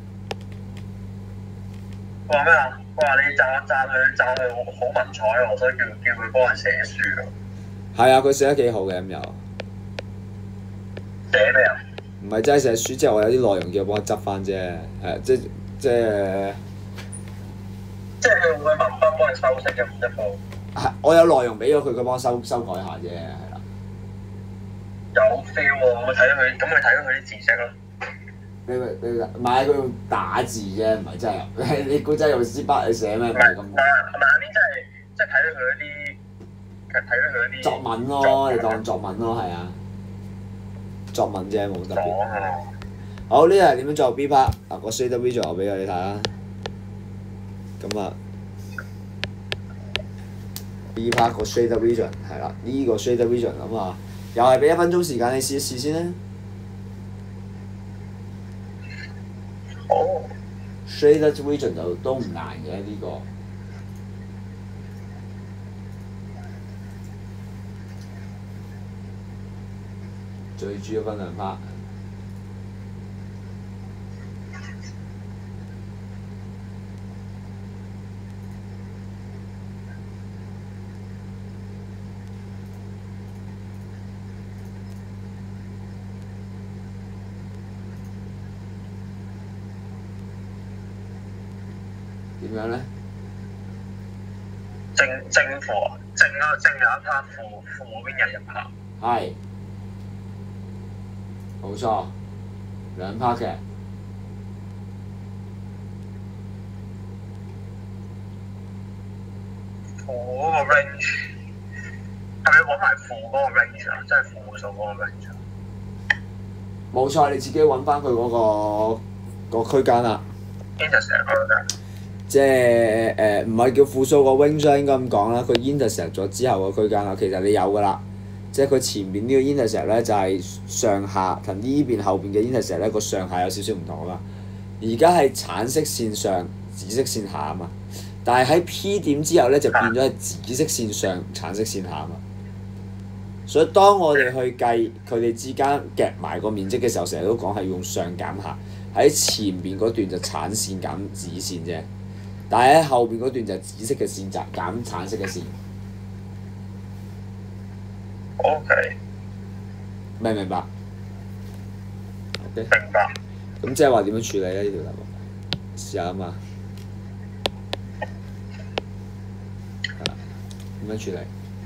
佢話咩啊？佢話你讚佢好文采喎，所以叫佢幫佢寫書啊。 係啊，佢寫得幾好嘅咁又。 寫咩啊？ 唔係真係寫書，即係我有啲內容叫我幫佢執翻啫，係即係。即係佢用佢文筆幫你修飾嘅一部。 係，我有內容俾咗佢，佢幫我修改下啫，係啦。 有 feel 喎，我睇咗佢，咁你睇咗佢啲字跡咯。 你唔係佢用打字啫，唔係真係。你估真係用支筆去寫咩？唔係咁。 係咪下面即係睇咗佢一啲作文咯，你當作文咯，係啊。作文啫，冇特別。好，呢係點樣做 B part？個 shaded region 我俾你睇啦。咁啊 ，B part 個 shaded region 係啦，呢個 shaded region 咁啊，又係俾1分鐘時間你試一試先啦。 好。 shaded region 就都唔難嘅呢個。最主要分2 part。點樣咧？ 正負啊！正有一 part，負嗰邊有1 part。 係，冇錯，2 part 嘅。 負嗰個 range 係咪揾埋負嗰個 range 啊？即係負數嗰個 range 啊？ 冇錯，你自己揾翻佢嗰個區間啦。 Intercept 嗰個。 即係唔係叫負數個 range 應該咁講啦，佢 intercept 咗之後個區間啦，其實你有㗎啦。即係佢前面呢個 intercept 咧就係上下，同呢邊後邊嘅 intercept 咧個上下有少少唔同啊嘛。而家係橙色線上，紫色線下啊嘛。但係喺 P 點之後咧就變咗係紫色線上，橙色線下啊嘛。所以當我哋去計佢哋之間夾埋個面積嘅時候，成日都講係用上減下。喺前邊嗰段就橙線減紫線啫。但係喺後邊嗰段就係紫色嘅線減橙色嘅線。 OK。 明唔明白 ？OK。 明白。 咁即係話點樣處理咧？呢條題目試下啊嘛。係啦，點樣處理？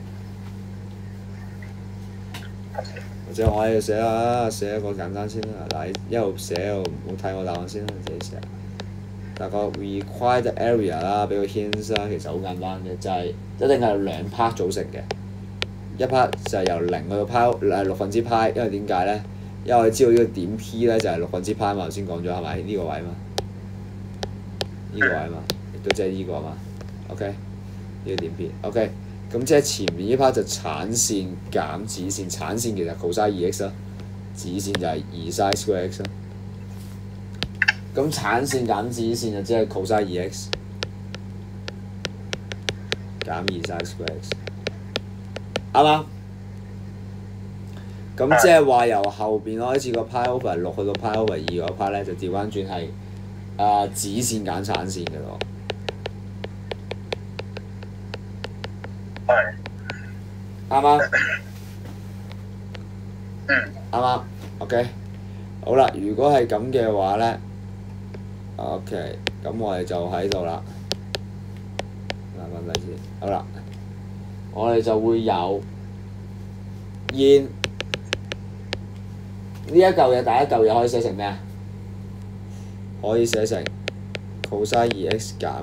或者我喺度寫啦，寫一個簡單先啦。嗱，一路寫一路唔好睇我答案先啦，自己寫。大概 required area 啦，俾個 hints 啦，其實好簡單嘅，就係一定係2 part 組成嘅。一 part 就係由0去到 pi 6分之 pi，因為點解咧？因為我哋知道呢個點 P 咧就係6分之 pi 嘛，頭先講咗係咪？呢個位嘛，呢個位嘛，亦都即係呢個嘛。OK，呢個點 P。OK， 咁即係前面呢 part 就橙線減紫線，橙線其實 cosine 2x 啦，紫線就係2sin square x 啦。咁橙線減紫線就即係 cosine 2x 減2sin square x，啱嘛？ 咁即係話由後邊開始個 pi over 6去到 pi over 2嗰 part 咧，就調翻轉係子線揀橙線嘅咯。 係。 啱啱？ 嗯。 啱啱 OK。好啦，如果係咁嘅話咧 ，OK， 咁我哋就喺度啦。睇先，好啦，我哋就會有現呢一嚿嘢，第一嚿嘢可以寫成咩啊？可以寫成 cosine 2x 減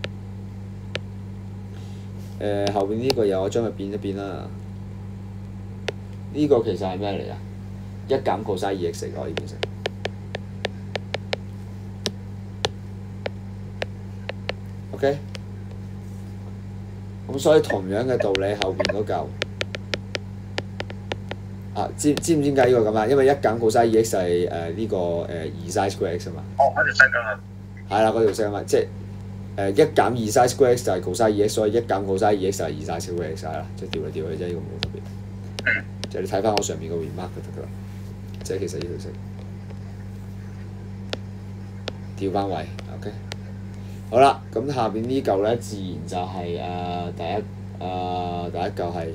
後邊呢個嘢，我將佢變一變啦。呢個其實係咩嚟啊？一減 cosine 2x 可以變成。OK。咁所以同樣嘅道理，後邊嗰嚿知唔知點解呢個咁啊？因為一減 cosine 2x 係呢個2 sin square x 啊嘛。 哦，嗰條式㗎嘛。係啦，嗰條式啊嘛，即係一減2 sin square x 就係 cosine 2x，所以一減 cosine 2x 就係2 sin square x 係啦，即係調嚟調去啫，呢個冇特別。就你睇翻我上面個 remark 就得㗎啦，即係其實呢條式調翻位 ，OK。好啦，咁下邊呢嚿咧，自然就係第一嚿係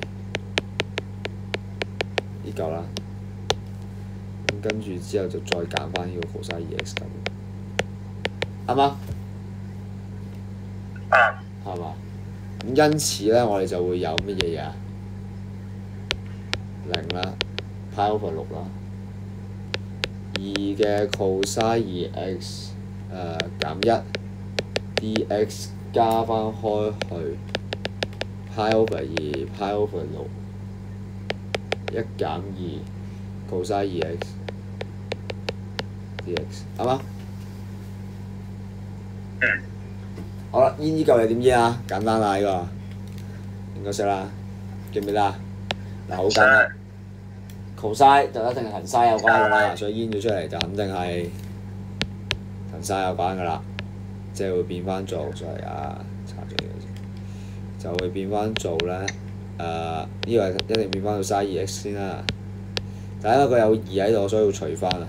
呢嚿啦。咁跟住之後就再減翻呢個 cosine 2x 咁，啱嗎？係嘛？咁因此咧，我哋就會有乜嘢嘢啊？0啦 ，pi over 6啦，2嘅 cosine 2x 減1。dx 加翻開去 pi over 2 pi over 6 1減2 cosine 2x dx 啱嗎？好啦，呢嚿嘢點醫啊？簡單啦，呢個應該識啦，記唔記得啊？嗱，好簡單 ，cosine 就一定係同 sin 有關㗎啦，所以煙咗出嚟就肯定係同 sin 有關㗎啦。即係會變翻做，所以查咗呢個先，就會變翻做咧呢個一定變翻到 sin 2x 先啦。但係因為佢有2喺度，所以要除翻啊。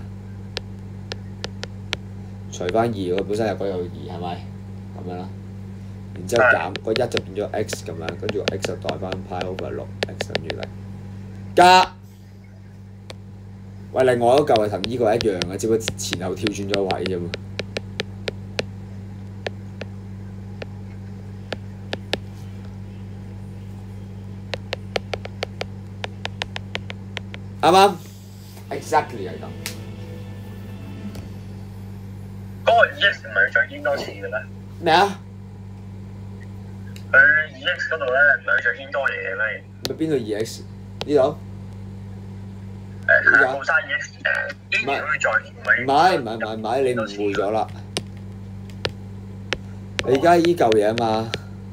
除翻2，佢本身入嗰有2係咪？咁樣啦。然之後減個1就變咗 x 咁樣，跟住個 x 就代翻 pi over 6，x 等於0。加喂，另外嗰嚿係同呢個一樣嘅，只不過前後跳轉咗位啫嘛。啱啱 ？Exactly 係咁。 嗰個 2x 唔係再編多次嘅咩？ 咩啊？ 佢 2x 嗰度咧唔係再編多嘢嘅咩？ 咪邊度 2x？呢度？ 冇晒 2x 呢條再唔係，你誤會咗啦。你而家依嚿嘢啊嘛，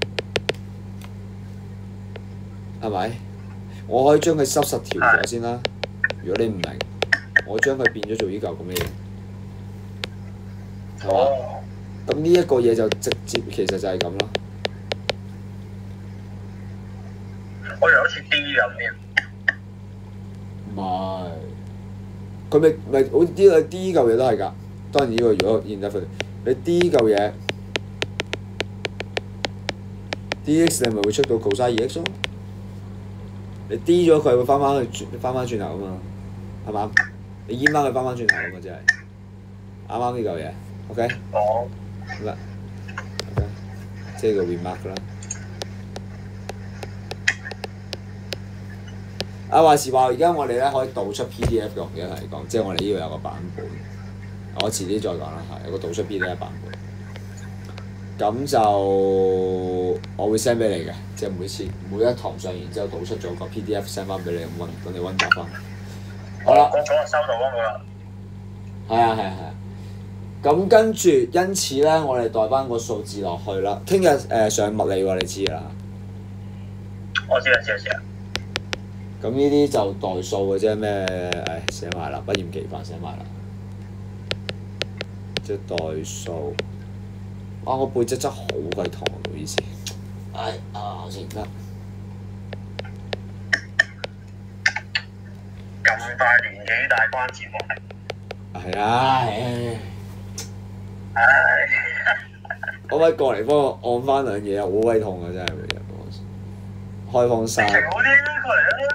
係咪？我可以將佢濕實調咗先啦。如果你唔明，我將佢變咗做呢嚿咁嘅嘢，係嘛？咁呢一個嘢就直接其實就係咁咯。 我以為好似 D 咁添。 唔係，佢咪好似呢 D 嚿嘢都係㗎。當然呢個如果現得佢，你 D 嚿嘢 dx 你咪會出到 cosine 2x 咯。你 D 咗佢會翻翻轉頭啊嘛，係嘛？你淹翻佢翻翻轉頭啊嘛，即係啱啱呢嚿嘢 ，OK？ 哦。 好啦 ，OK， 即係個 remark 啦。話時話，而家我哋咧可以導出 PDF 嘅，而家嚟講，即係我哋呢度有個版本，我遲啲再講啦，係有個導出 PDF 版本。咁就我會 send 俾你嘅，即係每一堂上完之後導出咗個 PDF send 翻俾你，咁你溫習翻。好啦。 嗰日收到啊，冇啦。 係啊。咁跟住，因此咧，我哋代翻個數字落去啦。聽日上物理喎，你知㗎啦。 我知啊。 咁呢啲就代數嘅啫，咩？寫埋啦，不厭其煩寫埋啦。即係代數。我背脊真係好鬼痛啊！唔好意思。先得。 搞咁大年紀大關節喎。 係啊， 唉， 可唔可以過嚟幫我按翻兩嘢啊？好鬼痛啊！真係開放晒。 直情好啲過嚟啦。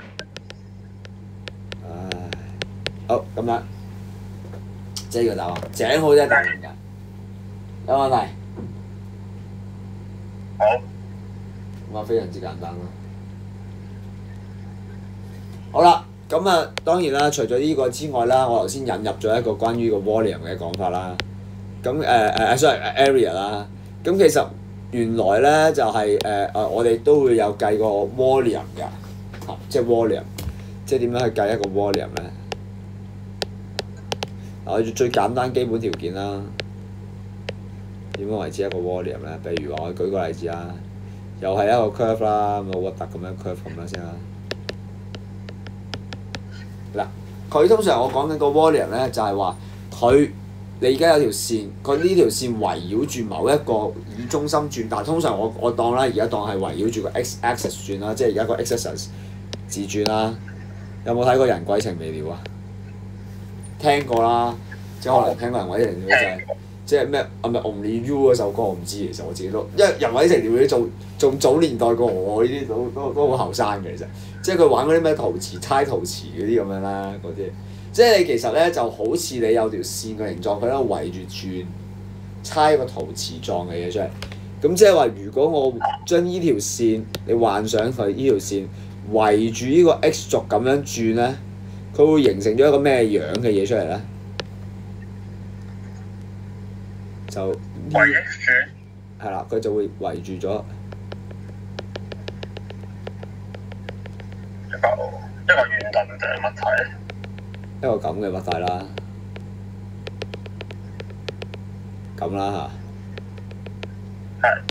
唉，好咁樣，即係呢個答案，井好啫，答案㗎。有問題？ 好。 咁啊，非常之簡單啦。好啦，咁啊，當然啦，除咗呢個之外啦，我頭先引入咗一個關於個 volume 嘅講法啦。咁sorry area 啦。咁其實原來咧就係我哋都會有計個 volume 㗎，即係 volume， 即係點樣去計一個 volume 咧？我最簡單基本條件啦，點樣為之一個 volume 咧？譬如話我舉個例子啦，又係一個 curve 啦，咁好核突咁樣 curve 咁樣先啦。嗱，佢通常我講緊個 volume 咧，就係話你而家有條線，佢呢條線圍繞住某一個以中心轉，但係通常我當啦，而家當係圍繞住個 x axis 轉啦，即係而家個 x axis 自轉啦。有冇睇過人鬼情未了啊？聽過啦，即係可能聽過人鬼情了就係即係咩咪 Only You 嗰首歌，我唔知其實我自己都，因為人鬼情了嗰啲仲早年代過我呢啲都好後生嘅其實，即係佢玩嗰啲咩陶瓷、猜陶瓷嗰啲咁樣啦，嗰啲。即係你其實咧就好似你有條線嘅形狀，佢喺度圍住轉，猜個陶瓷狀嘅嘢出嚟。咁即係話，如果我將呢條線，你幻想佢呢條線圍住呢個 X 軸咁樣轉咧，佢會形成咗一個咩樣嘅嘢出嚟咧？就圍 X 轉。 係啦，佢就會圍住咗一個圓墩嘅物體。 一個咁嘅物體啦，咁啦嚇， 係。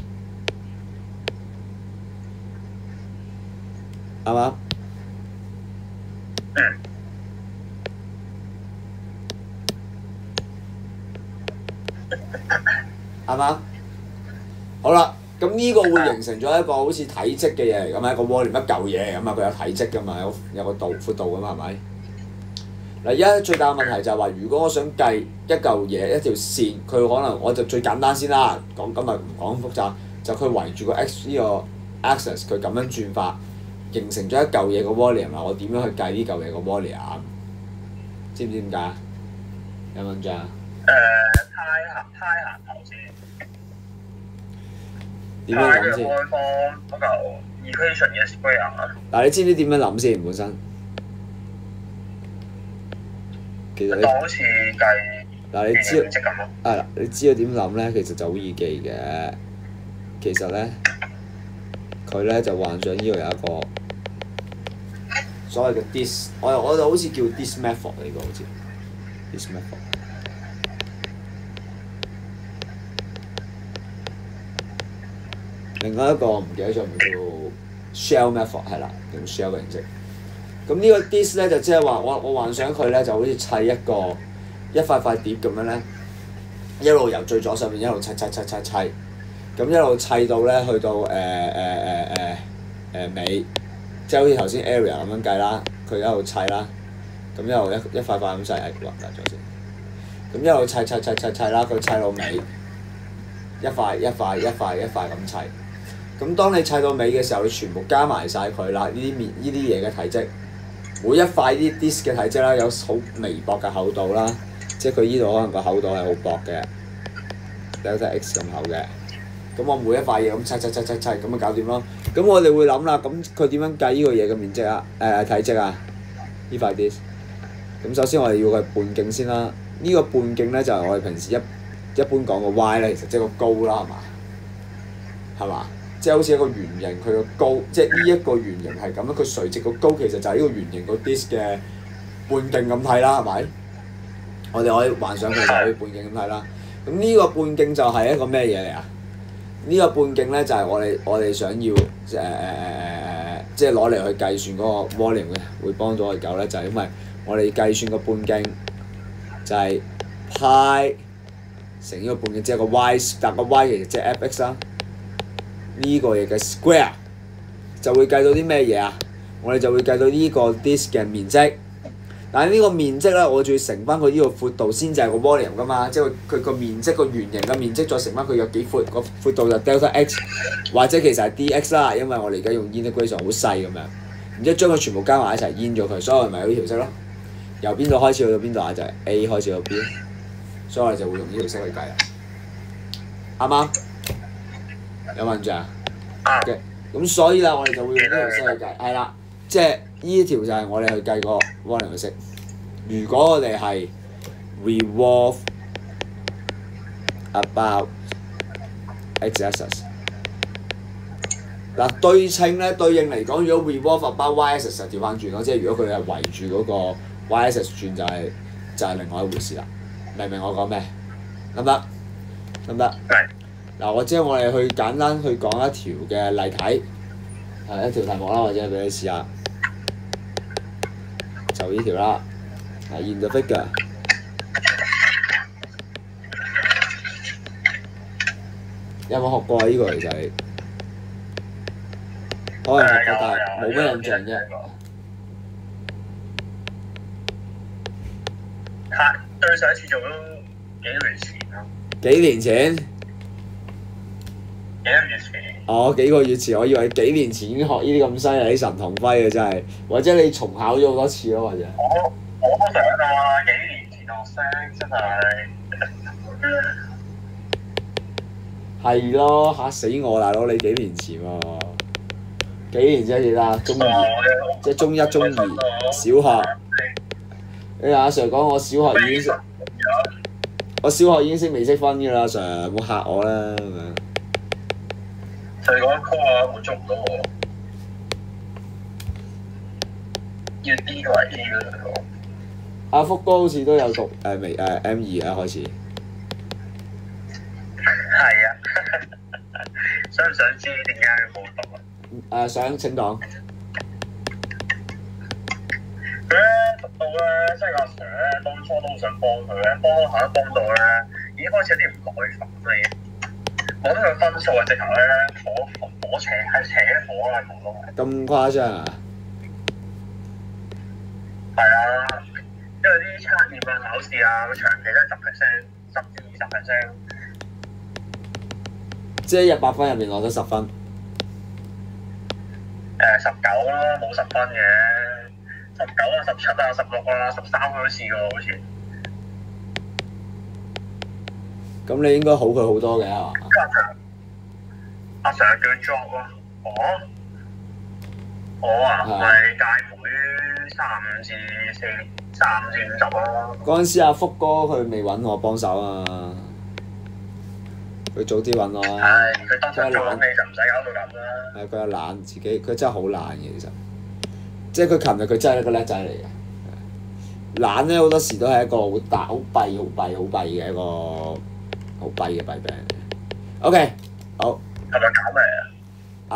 啱唔啱？ 嗯。 啱唔啱？好啦，咁呢個會形成咗一個好似體積嘅嘢嚟㗎嘛，一個 volume 一嚿嘢嚟㗎嘛，佢有體積㗎嘛，有個闊度㗎嘛，係咪？嗱，而家最大嘅問題就係話，如果我想計一嚿嘢一條線，佢可能我就最簡單先啦，今日唔講咁複雜，就佢圍住個 x 呢個 axis，佢咁樣轉法，形成咗一嚿嘢個 volume 啦。我點樣去計呢嚿嘢個 volume？知唔知點解？有冇印象？ 猜行頭先。 點樣諗先？ 開方嗰嚿 equation 嘅 square 啊。 嗱，你知唔知點樣諗先本身？其實你好似計嗱，你知面積咁咯。 係啦，你知道點諗咧？其實就好易記嘅。其實咧，佢咧就幻想呢度有一個所謂嘅 this，我就好似叫 this method 呢個好似 this method。另外一個唔記得咗唔叫 shell method 係啦，用 shell 嘅形式。咁呢個 this 咧就即係話我幻想佢咧就好似砌一塊碟咁樣咧，一路由最左上面一路砌，咁一路砌到咧去到尾，即係好似頭先 area 咁樣計啦，佢一路砌啦，咁一路一塊塊咁砌，畫大咗先，咁一路砌啦，佢砌到尾，一塊咁砌，咁當你砌到尾嘅時候，你全部加埋晒佢啦，呢啲嘢嘅體積。每一塊啲 disk 嘅體積啦，有好微薄嘅厚度啦，即係佢依度可能個厚度係好薄嘅，delta x 咁厚嘅。咁我每一塊嘢咁砌，咁咪搞掂咯。咁我哋會諗啦，咁佢點樣計呢個嘢嘅面積啊？體積啊？呢塊 disk。咁首先我哋要佢半徑先啦。呢個半徑咧就係我哋平時一般講個 y 咧，其實即係個高啦，係嘛？即係好似一個圓形，佢個高，即係呢一個圓形係咁樣，佢垂直個高其實就係呢個圓形個 disk 嘅半徑咁睇啦，係咪？我哋可以幻想佢就可以半徑咁睇啦。咁呢個半徑就係一個咩嘢嚟啊？呢個半徑咧就係我哋想要即係攞嚟去計算嗰個 volume 嘅，會幫到我哋搞咧，就係因為我哋計算個半徑就係派乘呢個半徑，即係個 y， 但個 y 其實即係 f(x) 啦。呢個嘢嘅 square 就會計到啲咩嘢啊？我哋就會計到呢個 disk 嘅面積。 但係呢個面積咧，我仲要乘翻佢呢個闊度先至係個 volume 噶嘛，即係佢個面積個圓形嘅面積再乘翻佢有幾闊，個闊度就 delta x， 或者其實係 dx 啦，因為我哋而家用 integration 好細咁樣，然之後將佢全部加埋一齊煙咗佢，所以我哋咪有呢條式咯。由邊度開始去到邊度啊？就係 A 開始到 B， 所以我哋就會用呢條式去計啦。啱唔啱？有冇印象啊？嘅，咁所以啦，我哋就會用呢條式去計，係啦，即係呢條就係我哋去計個 volume 嘅式。如果我哋係 revolve about x-axis， 嗱對稱咧對應嚟講，如果 revolve about y-axis 就調翻轉咯，即係如果佢係圍住嗰個 y-axis 轉就係另外一回事啦。明唔明我講咩？得唔得？得唔得？嗱，我將我哋去簡單去講一條嘅例題，一條題目啦，或者俾你試下，就呢條啦。in the figure， 有冇學過啊？呢個其實係可能學過，但係冇咩印象啫。 對上一次做咗幾年前咯。 幾年前？ 幾個月前。 哦，幾個月前，我以為幾年前已經學呢啲咁犀利神同輝嘅真係，或者你重考咗好多次咯，或者。 我都想啊！幾年前學聲真係係咯，嚇死我大佬！你幾年前喎？幾年啫？記得中二，即係中一、中二小學。你阿 Sir 講我小學已經識，我小學已經識微積分㗎啦，Sir 冇嚇我啦咁樣。 佢講 call 啊，我捉唔到我。要 D 同埋 E 嗰度。 阿福哥好似都有讀M2啊開始。 係啊，想唔想知點解佢冇讀啊？ 想請講。 佢咧讀到咧，即係阿 Sir 咧，當初都好想幫佢咧，幫下幫到咧，已經開始有啲唔耐煩啦。講佢分數啊，直頭咧火扯火啦，同都係。咁誇張啊？ 係啊。因為啲測驗啊、考試啊，佢長期都係10%、10至20%。 即係100分入邊攞咗10分。 19啦，冇10分嘅。19啊、17啊、16啊、13佢都試過，好似。 咁你應該好佢好多嘅係嘛？ 阿 Sir 叫 job 咯。我啊，係介乎於35至50咯。 嗰陣時阿福哥佢未揾我幫手啊，佢早啲揾我啊。 係，佢當初做緊你就唔使搞到咁啦。 係佢又懶自己，佢真係好懶嘅其實。即係佢琴日佢真係一個叻仔嚟嘅。懶咧好多時都係一個好弊嘅一個好弊嘅弊病。OK， 好。 係咪搞咩啊？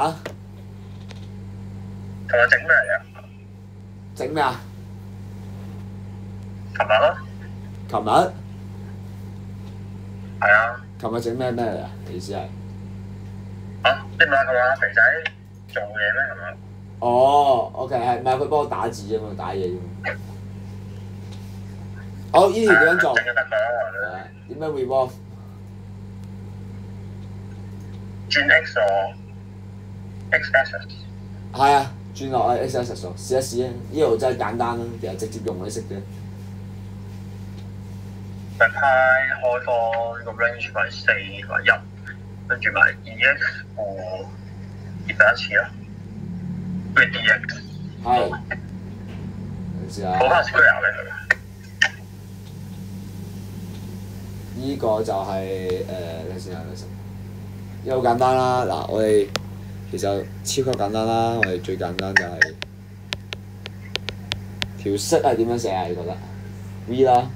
係咪整咩嚟啊？ 整咩啊？ 琴日咯。 琴日？ 係啊。 琴日整咩嚟啊？你意思係？ 你唔係琴日肥仔做嘢咩？係咪？ 哦 ，OK， 係唔係佢幫我打字啫嘛，打嘢啫嘛。好，呢條點樣做？ 整就得㗎啦。 點樣 revolve？ 轉 X 喎 ，X-axis。 係啊，轉落去 X-axis 度，試一試啊！呢度真係簡單啦，其實直接用你識嘅。 咪派開放個 range 咪4同埋1，跟住咪 2x 負第一次啦，跟住 dx。 係。等試下。 補下 square 嚟佢。 呢個就係你先啊，呢個好簡單啦。嗱，我哋其實超級簡單啦。我哋最簡單就係條式係點樣寫啊？你覺得 V 啦，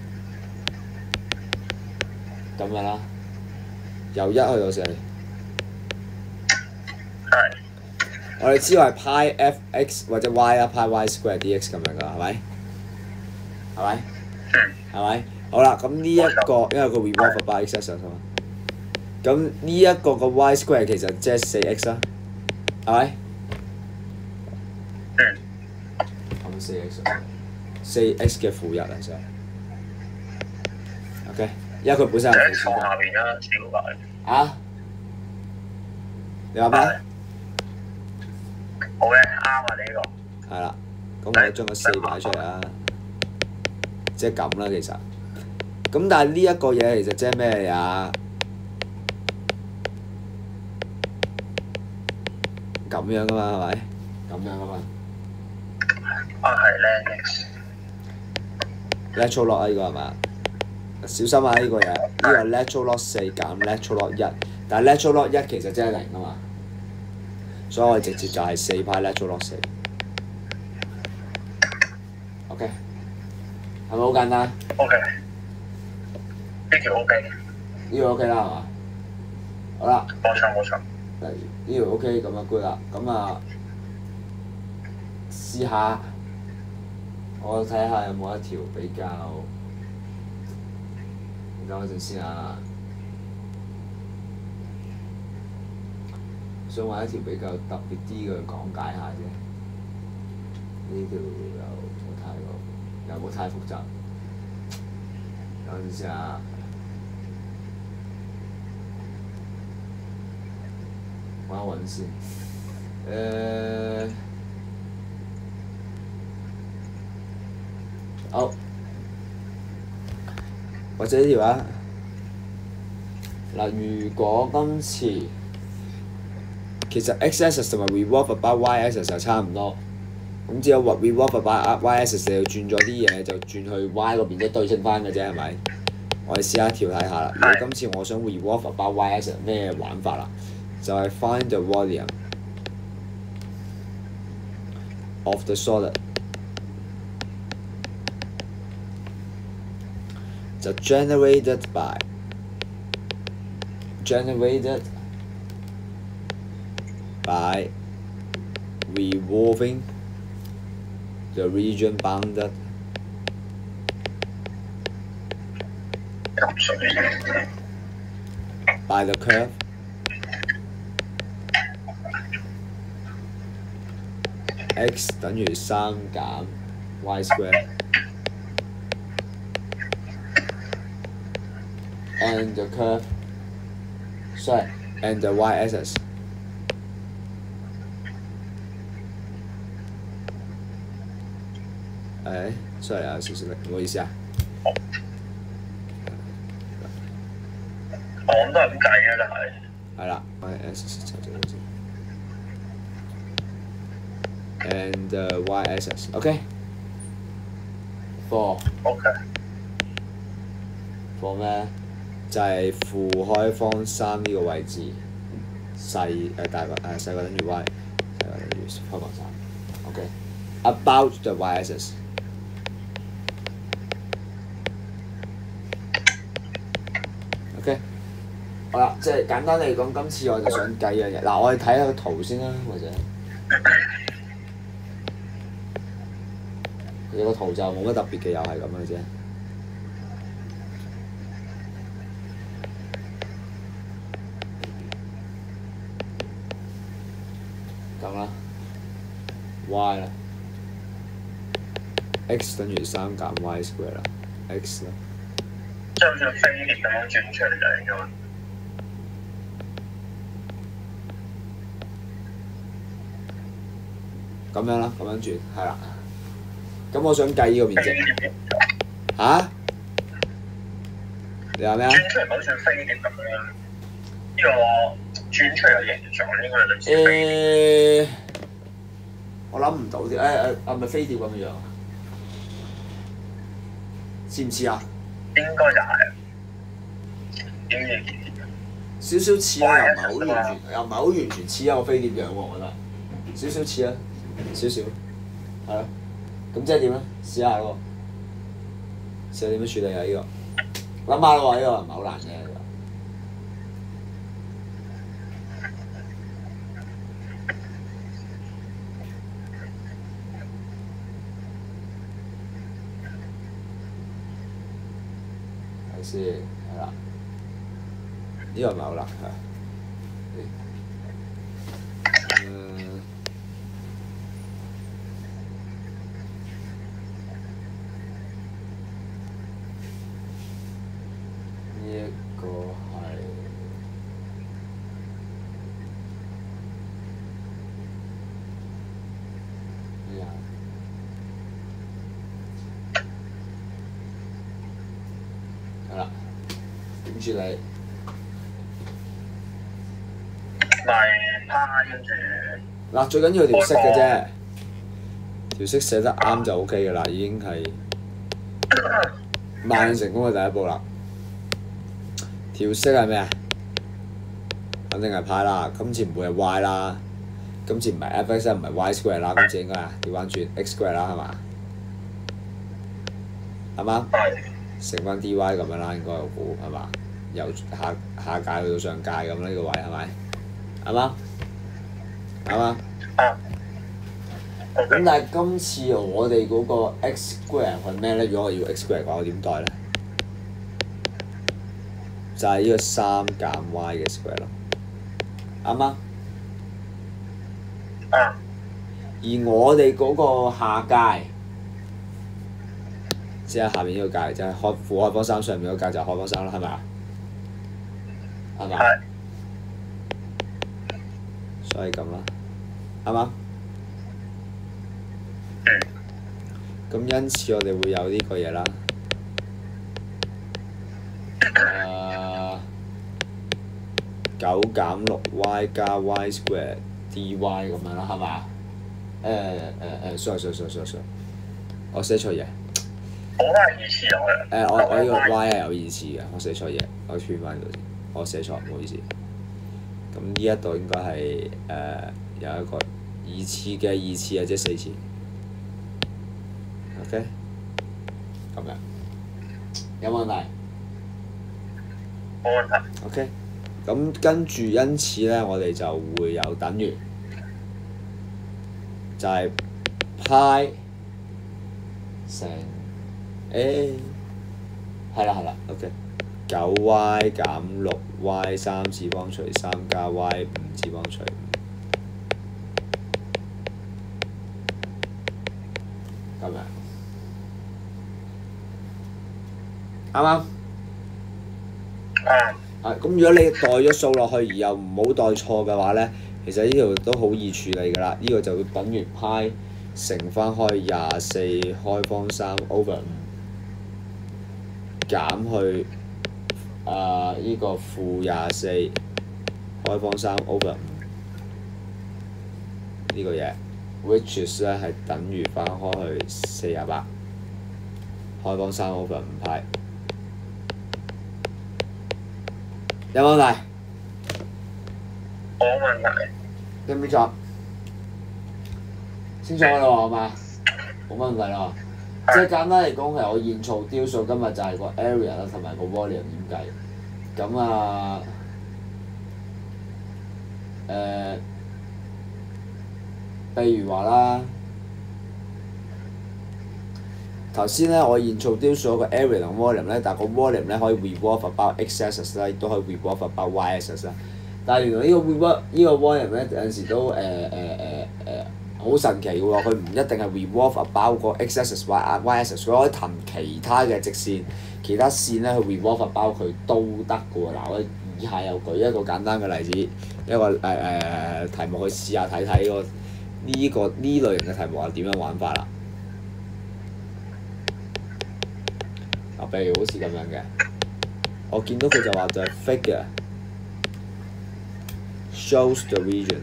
咁樣啦，由1去到4。 係。 我哋知道係派 f(x) 或者 y 啦，派 y square dx 咁樣㗎，係咪？係咪？係咪？好啦，咁呢一個因為個 revolve about x-axis 啊嘛，咁呢一個個 y square 其實即係4x 啦，係咪？咁4x。 4x 嘅負1啊，就係 OK， 因為佢本身係負坐下邊啦，小白。 啊？你話咩？ 好嘅，啱啊！你呢個係啦，咁我將個4擺出嚟啦，即係咁啦，其實。咁但係呢一個嘢其實即係咩嚟啊？咁樣噶嘛，係咪？咁樣噶嘛。 係 lateral lock 啊，呢個係嘛？小心啊！呢個嘢，呢個係 lateral lock 4減 lateral lock 1，但係 lateral lock 1其實即係0啊嘛，所以我哋直接就係4派 lateral lock 4。OK， 係咪好簡單 OK， 呢條 OK， 呢個 OK 啦，係嘛？好啦， 冇錯。 呢條 OK 咁就 good 啦，咁啊試下，我睇下有冇一條比較，等我陣先啊，想揾一條比較特別啲嘅講解下啫。呢條又冇太複雜，等陣先啊。揾一揾先，好，或者呢條啊，嗱，如果今次其實 x-axis 同埋 revolve about y-axis 就差唔多，咁只有 revolve about y-axis 就轉咗啲嘢，就轉去 y 嗰邊，即係對稱翻嘅啫，係咪？我哋試下調睇下啦。如果今次我想 revolve about y-axis 咩玩法啦？就係 find the volume of the solid， 就 generated by revolving the region bounded by the curve x 等於3減 y square and the curve and the y-axis。sorry 啊，有少少力，唔好意思啊。 我都係咁計嘅，就係。 係啦，y-axis 就好似。and y-axis OK for for 咩？就係負開方3呢個位置細過等於 y， 細過等於開方3。OK about the y-axis。OK 好啦，即係簡單嚟講，今次我就想計樣嘢。嗱，我哋睇下個圖先啦，或者。其實個圖就冇乜特別嘅，又係咁嘅啫。咁啦 ，y 啦 ，x 等於3減 y square 啦 ，x 啦。 即係好似飛碟咁樣轉出嚟就應該。 咁樣啦，咁樣轉，係啦。咁我想計呢個面積。嚇？你話咩啊？ 轉出嚟好似飛碟咁樣，呢個轉出嚟嘅形狀應該係類似飛碟。 我諗唔到啲，係咪飛碟咁樣？似唔似啊？ 應該就係。 少少似啊，又唔係好完全，又唔係好完全似一個飛碟樣喎，我覺得。少少似啊，少少，係咯。咁即係點咧？試下喎，試下點樣處理啊？呢個諗下咯喎，呢個唔係好難嘅。睇先，係啦，呢個唔係好難係。 點處理？ 咪派跟住嗱，最緊要條式嘅啫，條式寫得啱就 OK 嘅啦，已經係萬成功嘅第一步啦。條式係咩啊？肯定係派啦，今次唔會係 y 啦，今次唔係 f(x) 唔係 y square 啦，今次應該係調翻轉 x square 啦，係嘛？係嘛？乘翻 dy 咁樣啦，應該我估係嘛？由下界去到上界咁呢個位係咪？係嘛？係嘛？咁但係今次我哋嗰個 x square 係咩咧？如果我要 x square 嘅話，我點代咧？就係呢個3減 y 嘅 square 咯，啱嗎？而我哋嗰個下界，即係下面呢個界，就係負開方3，上面嗰個界就係開方3啦，係咪啊？係咪？所以咁啦，啱嗎？咁因此我哋會有呢個嘢啦。9減6y 加 y square dy 咁樣啦，係嘛？sorry，我寫錯嘢。 我都係二次有嘅。 我呢個 y 係有二次嘅，我寫錯嘢，我串翻度先，我寫錯，唔好意思。咁呢一度應該係有一個二次嘅二次啊，即係4次。OK， 咁樣有冇問題？ 冇問題。 OK， 咁跟住因此咧，我哋就會有等於就係派乘係啦 OK， 9y 減6y 3次方除3加 y 5次方除5，咁樣啱唔啱？咁如果你代咗數落去，而又唔好代錯嘅話咧，其實呢條都好易處理㗎啦。呢個就會等於派乘翻開24開方3 over 5減去呢個負24開方3 over 5呢個嘢 ，which is 咧係等於翻開去48開方3 over 5派。有冇問題？ 冇問題。 清唔清楚？清楚啦喎，係嘛？冇問題啦。即係簡單嚟講，係我現造雕數今日就係個 area 啦，同埋個 volume 點計。咁譬如話啦，頭先咧我現造雕數個 area 同 volume 咧，但係個 volume 咧可以 revolve about x axis 啦，亦都可以 revolve about y axis 啦。但係原來呢個 volume 咧有陣時都好神奇嘅喎，佢唔一定係 revolve about 個 x axis y axis， 佢可以騰其他嘅直線，其他線咧去 revolve about 佢都得嘅喎。嗱，我以下又舉一個簡單嘅例子，一個題目去試下睇睇呢類型嘅題目係點樣玩法啦。譬如好似咁樣嘅，我見到佢就話就係 figure shows the region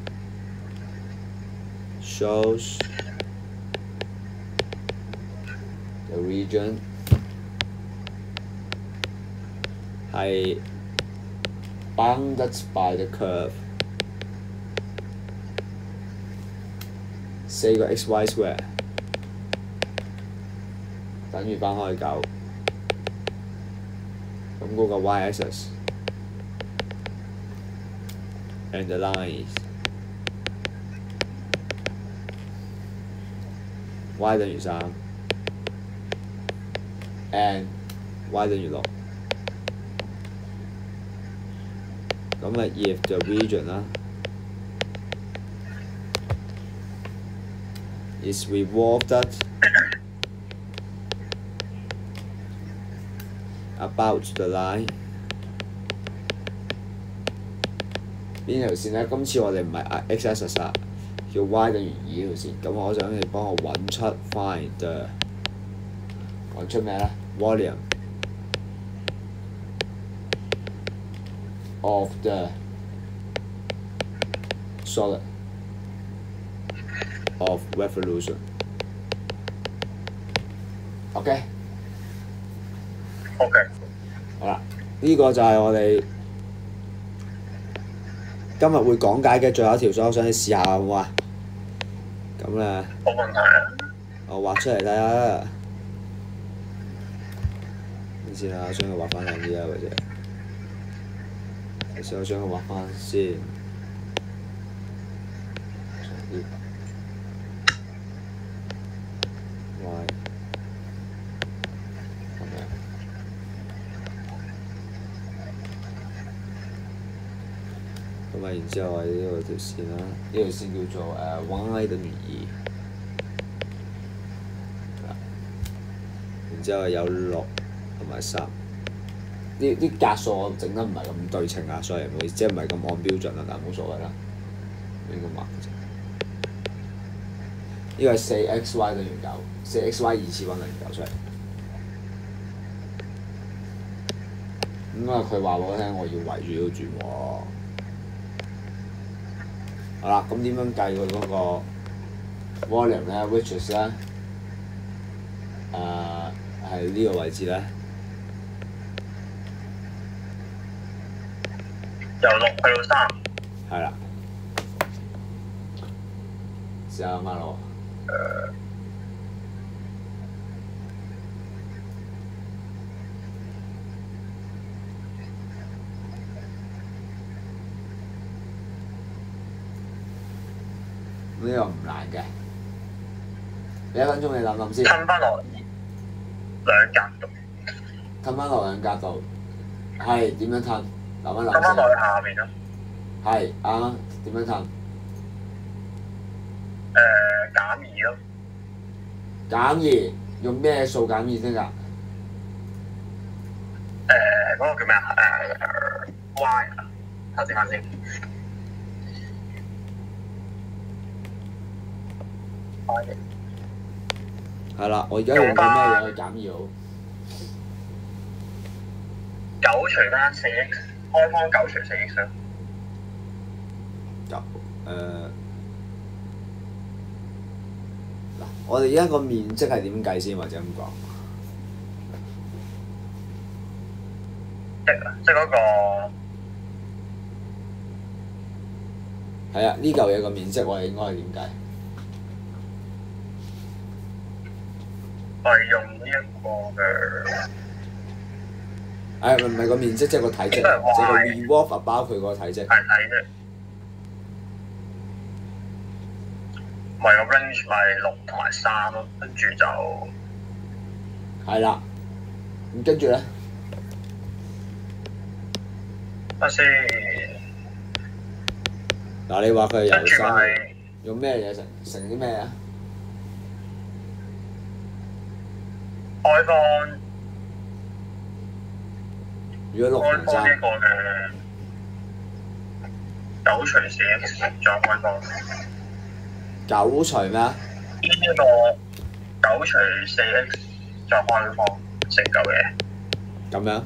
係 bounded by the curve 4個 xy square 等於翻開9。咁嗰個 y axis and the lines y 等於3 and y 等於6。咁咪 if the region 啦 is revolved about the line， 邊條線咧？今次我哋唔係 x axis 啦，叫 y 等於2呢條線。咁我想你幫我揾出 find 揾出咩咧 ？volume of the solid of revolution。OK。 OK。 好啦，呢個就係我哋今日會講解嘅最後一條，所以我想你試下好唔好啊？咁咧， 冇問題啊！ 我畫出嚟睇下。先啦，我將佢畫翻靚啲啊，或者先我將佢畫翻先。Y 咁樣。咁啊，然之後係呢個條線啦，呢條線叫做y 等於2。然之後有6同埋3。啲格數我整得唔係咁對稱啊，所以唔好意思，即係唔係咁按標準啊，但係冇所謂啦，應該畫嘅啫。呢個係4xy等於9，4xy 2次方等於9出嚟。咁啊，佢話俾我聽，我要圍住呢度轉喎。好啦，咁點樣計佢嗰個 volume 咧 ？which is 咧係呢個位置咧。 由6去到3。 係啦。試下諗下咯。呢個唔難嘅，你1分鐘你諗諗先。 褪翻落兩格度。 褪翻落兩格度，係點樣褪？諗一諗先。 褪翻落去下邊咯。 係啱啊，點樣褪？ 減2咯。 減2用咩數減2先㗎？ 嗰個叫咩啊？Y 啊，睇下先。 係啦，我而家用緊咩嘢去減2好 ？9除翻4x，開方9除4x 啦。 嗱，我哋而家個面積係點計先，或者咁講？ 即係嗰個。 係啊，呢嚿嘢個面積我哋應該係點計？ 係用呢一個嘅。 唔係個面積，即係個體積，即係個 revolve 包佢個體積。 係體積。咪個 range 咪6同埋3咯，跟住就。 係啦。咁跟住咧？ 等先。 嗱，你話佢係由3 咪用咩嘢乘啲咩啊？ 開方。 如果6同3。 開方呢個嘅9除4x 再開方。 9除咩啊？ 呢個9除4x 再開方成嚿嘢。 咁樣？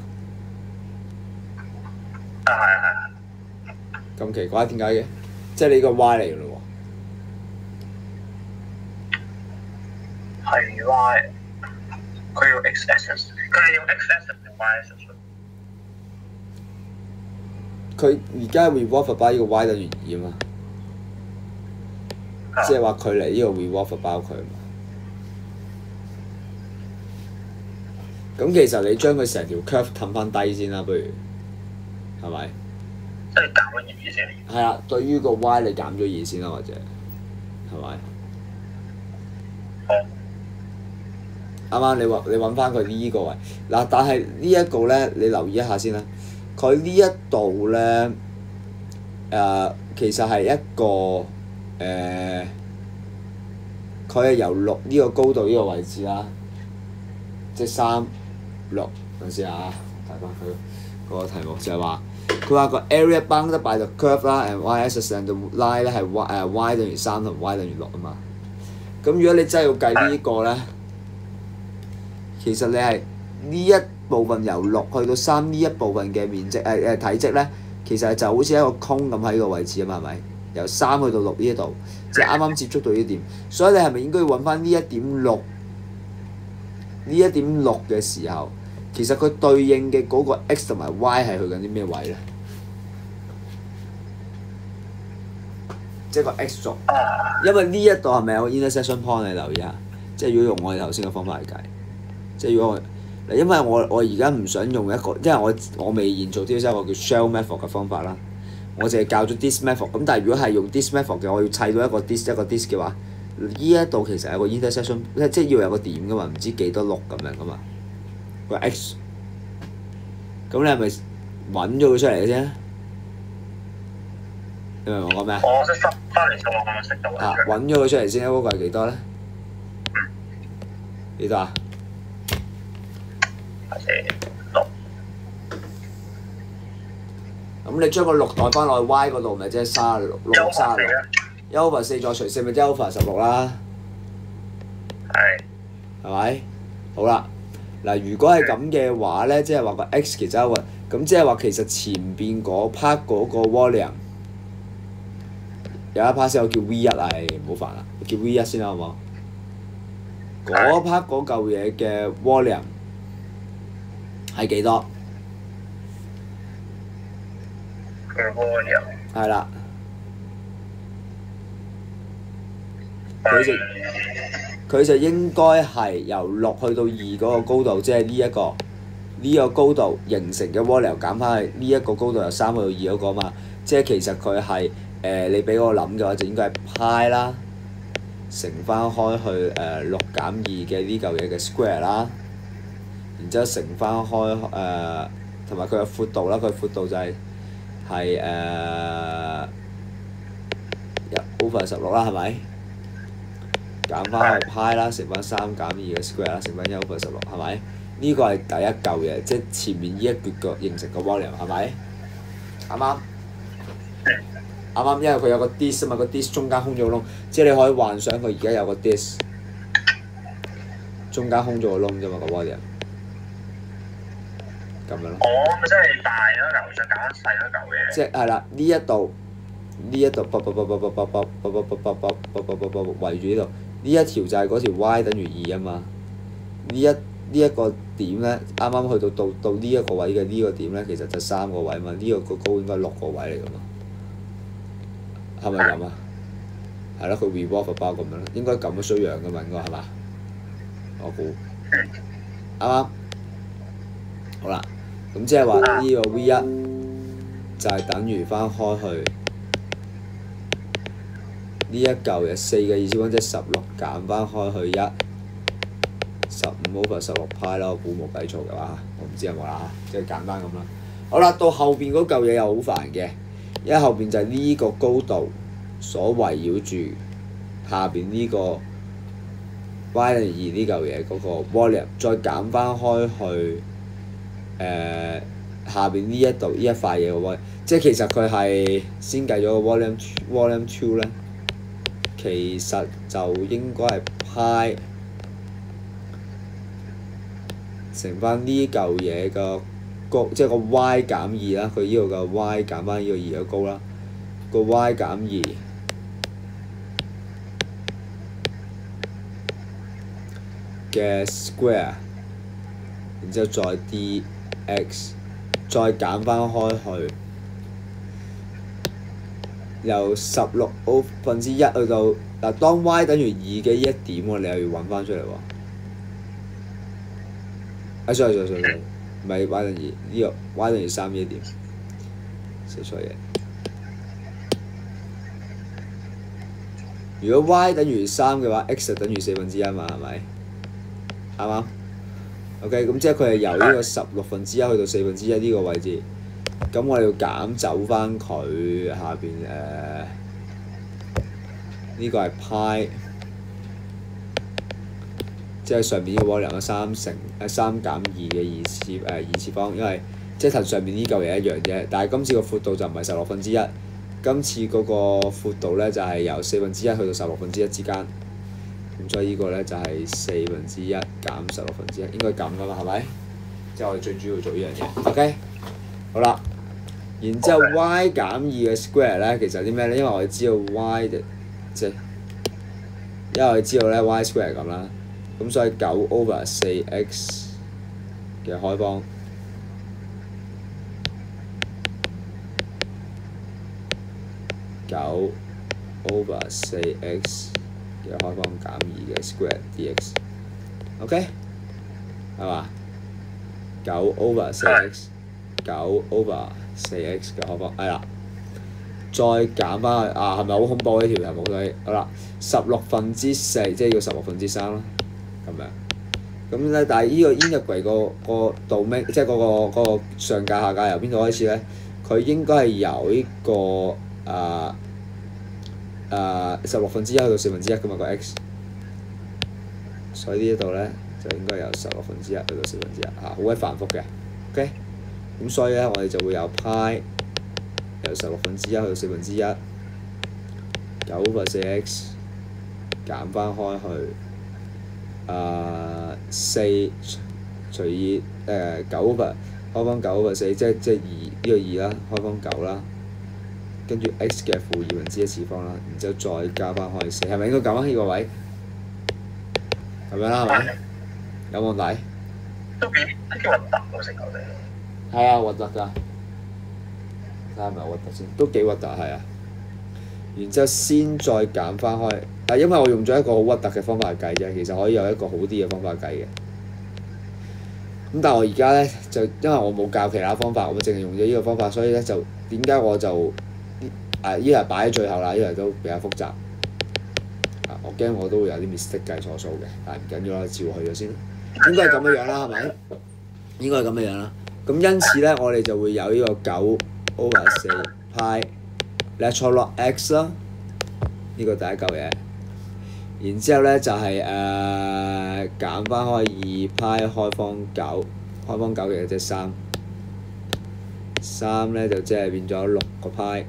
係。 咁奇怪點解嘅？即係你個 y 嚟㗎咯喎。係 y。佢要 x axis，佢係用 x axis 定 y axis？ 佢而家 revolve 包呢個 y 等於2啊嘛。即係話距離呢個 revolve 包佢啊嘛。咁其實你將佢成條 curve 褪翻低先啦，不如係咪？ 即係減咗2先。 係啊，對於個 y 你減咗2先啦，或者係咪？ 好。 啱啱你揾翻佢呢個位嗱，但係呢一個咧，你留意一下先啦。佢呢一度咧，其實係一個佢係由6呢個高度呢個位置啦，即係3、6。等先啊，睇翻佢嗰個題目就係話，佢話個 area bounded by the curve 啦 and y-axis and the line 咧係 y 等於3同 y 等於6啊嘛。咁如果你真係要計呢個咧，其實你係呢一部分由6去到3呢一部分嘅面積體積咧，其其實就好似一個空咁喺個位置啊嘛，係咪？由3去到6呢一度，即係啱啱接觸到呢點，所以你係咪應該要揾翻呢1.6？呢1.6嘅時候，其實佢對應嘅嗰個 x 同埋 y 係去緊啲咩位咧？即係個 x 軸，因為呢一度係咪有個 intersection point 你留意下？即係如果用我哋頭先嘅方法嚟計，即係如果因為我而家唔想用一個，因為我未研做啲一個叫 shell method 嘅方法啦，我淨係教咗 this method。咁但係如果係用 this method 嘅，我要砌到一個 this 嘅話，呢一度其實有個 intersection， 即係要有個點噶嘛，唔知幾多碌咁樣噶嘛，個 x。咁你係咪揾咗佢出嚟嘅啫？你明唔明我講咩啊？ 我識翻嚟數我識到啦。 揾咗佢出嚟先，嗰個係幾多咧？幾多啊 ？6。 咁你將個6代翻落去 y 嗰度，咪即係36 1/4再除4咪即係 1/16啦。係咪？好啦，嗱，如果係咁嘅話咧，即係話個 x 其實係咁，即係話其實前邊嗰 part 嗰個 volume 有一 part 先我叫 V1啊，唔好煩啦，叫 V1先啦，好唔好？嗰 part 嗰嚿嘢嘅 volume 係幾多？ 佢 volume 係啦，佢就應該係由6去到2嗰個高度，即係呢個高度形成嘅 volume 減翻去呢一個高度由3去到2嗰個嘛，即係其實佢係你俾我諗嘅話，就應該係派啦，乘翻開去6減2嘅呢嚿嘢嘅 square 啦，然之後乘翻開同埋佢嘅闊度啦，佢闊度就係1/16啦，係咪？減翻去派啦，乘翻3減2嘅 square 啦，乘翻1/16，係咪？呢個係第一嚿嘢，即係前面呢一橛個形成個 volume，係咪？啱啱？啱啱，因為佢有個 disk 啊嘛，個 disk 中間空咗個窿，即係你可以幻想佢而家有個 disk， 中間空咗個窿啫嘛，個 volume。咁樣咯。 咪真係大咗嚿，再減細咗嚿嘢。 即係係啦，呢一度圍住呢度，呢一條就係嗰條 y 等於2啊嘛。呢一個點咧，啱啱去到呢一個位嘅呢個點咧，其實就3個位嘛。呢個個高應該6個位嚟㗎嘛。係咪咁啊？係咯，佢 revolve 包咁樣咯，應該咁嘅衰樣㗎嘛，應該係嘛？我估啱啱？好啦，咁即係話呢個 V1 就係等於翻開去呢一嚿嘢4嘅意思講，即係16減翻開去1/15/16派啦，我估冇計錯㗎啦，我唔知有冇啦，即係簡單咁啦。好啦，到後邊嗰嚿嘢又好煩嘅。因為後邊就係呢個高度所圍繞住下邊呢個 y 等於2呢嚿嘢嗰個 volume， 再減翻開去下邊呢一度呢一塊嘢嘅 volume， 即係其實佢係先計咗個 volume 2咧，其實就應該係派乘翻呢嚿嘢嘅高，即係個 y 減2啦，佢呢度嘅 y 減翻呢個2嘅高啦，個 y 減2嘅 square， 然之後再 dx， 再減翻開去，由16/1去到嗱，當 y 等於2嘅呢一點喎，你又要揾翻出嚟喎。sorry，唔係 y 等於呢個 y 等於3呢一點，寫錯嘢。如果 y 等於3嘅話 ，x 就等於1/4嘛，係咪？啱唔啱 ？OK， 咁即係佢係由呢個16/1去到1/4呢個位置，咁我哋要減走翻佢下邊呢個係派。即係上面呢個 volume 3減2嘅二次方，因為即係同上面呢嚿嘢一樣啫。但係今次個闊度就唔係16/1，今次嗰個闊度咧就係由1/4去到16/1之間。咁所以呢個咧就係1/4減16/1，應該咁噶嘛，係咪？即係我哋最主要做呢樣嘢。OK， 好啦， 然之後 y 減2嘅 square 咧，其實啲咩咧？因為我哋知道 y 即係因為我哋知道咧 y square 係咁啦，咁所以9/4x 嘅開方9/4x 嘅開方減2嘅 square dx，OK，係嘛？9/4x 9/4x 嘅開方係啦，再減翻去係咪好恐怖呢條題目？所以好啦，16/4即係要16/3啦，咁樣。咁咧，但係呢個 integrate 個domain即係嗰個上界下界由邊度開始咧？佢應該係由呢個16/1去到1/4噶嘛個 x， 所以呢一度咧就應該由16/1去到1/4好鬼繁複嘅 ，OK。咁所以咧，我哋就會有派由16/1去到1/4 9/4x 減翻開去4除以9開方9/4，即係2呢個2啦，開方9啦，跟住 x 嘅負1/2次方啦，然之後再加翻開4，係咪應該咁啊？呢個位咁樣啦，係咪？有冇問題？ 都幾核突喎，成嚿地。 係啊，核突㗎。睇下係咪核突先，都幾核突係啊。然之後先再減翻開，因為我用咗一個好核突嘅方法去計啫，其實可以有一個好啲嘅方法計嘅。咁但係我而家咧就因為我冇教其他方法，我淨係用咗呢個方法，所以咧就點解我就依題擺喺最後啦？依題都比較複雜。我驚我都會有啲 mistake 計錯數嘅，但係唔緊要啦，照去咗先。應該係咁嘅樣啦，係咪？應該係咁嘅樣啦。咁因此咧，我哋就會有呢個9/4 派 lateral log x 啦，呢個第一嚿嘢。然之後咧就係減翻開2派開方9，開方9嘅即係3咧就即係變咗6個派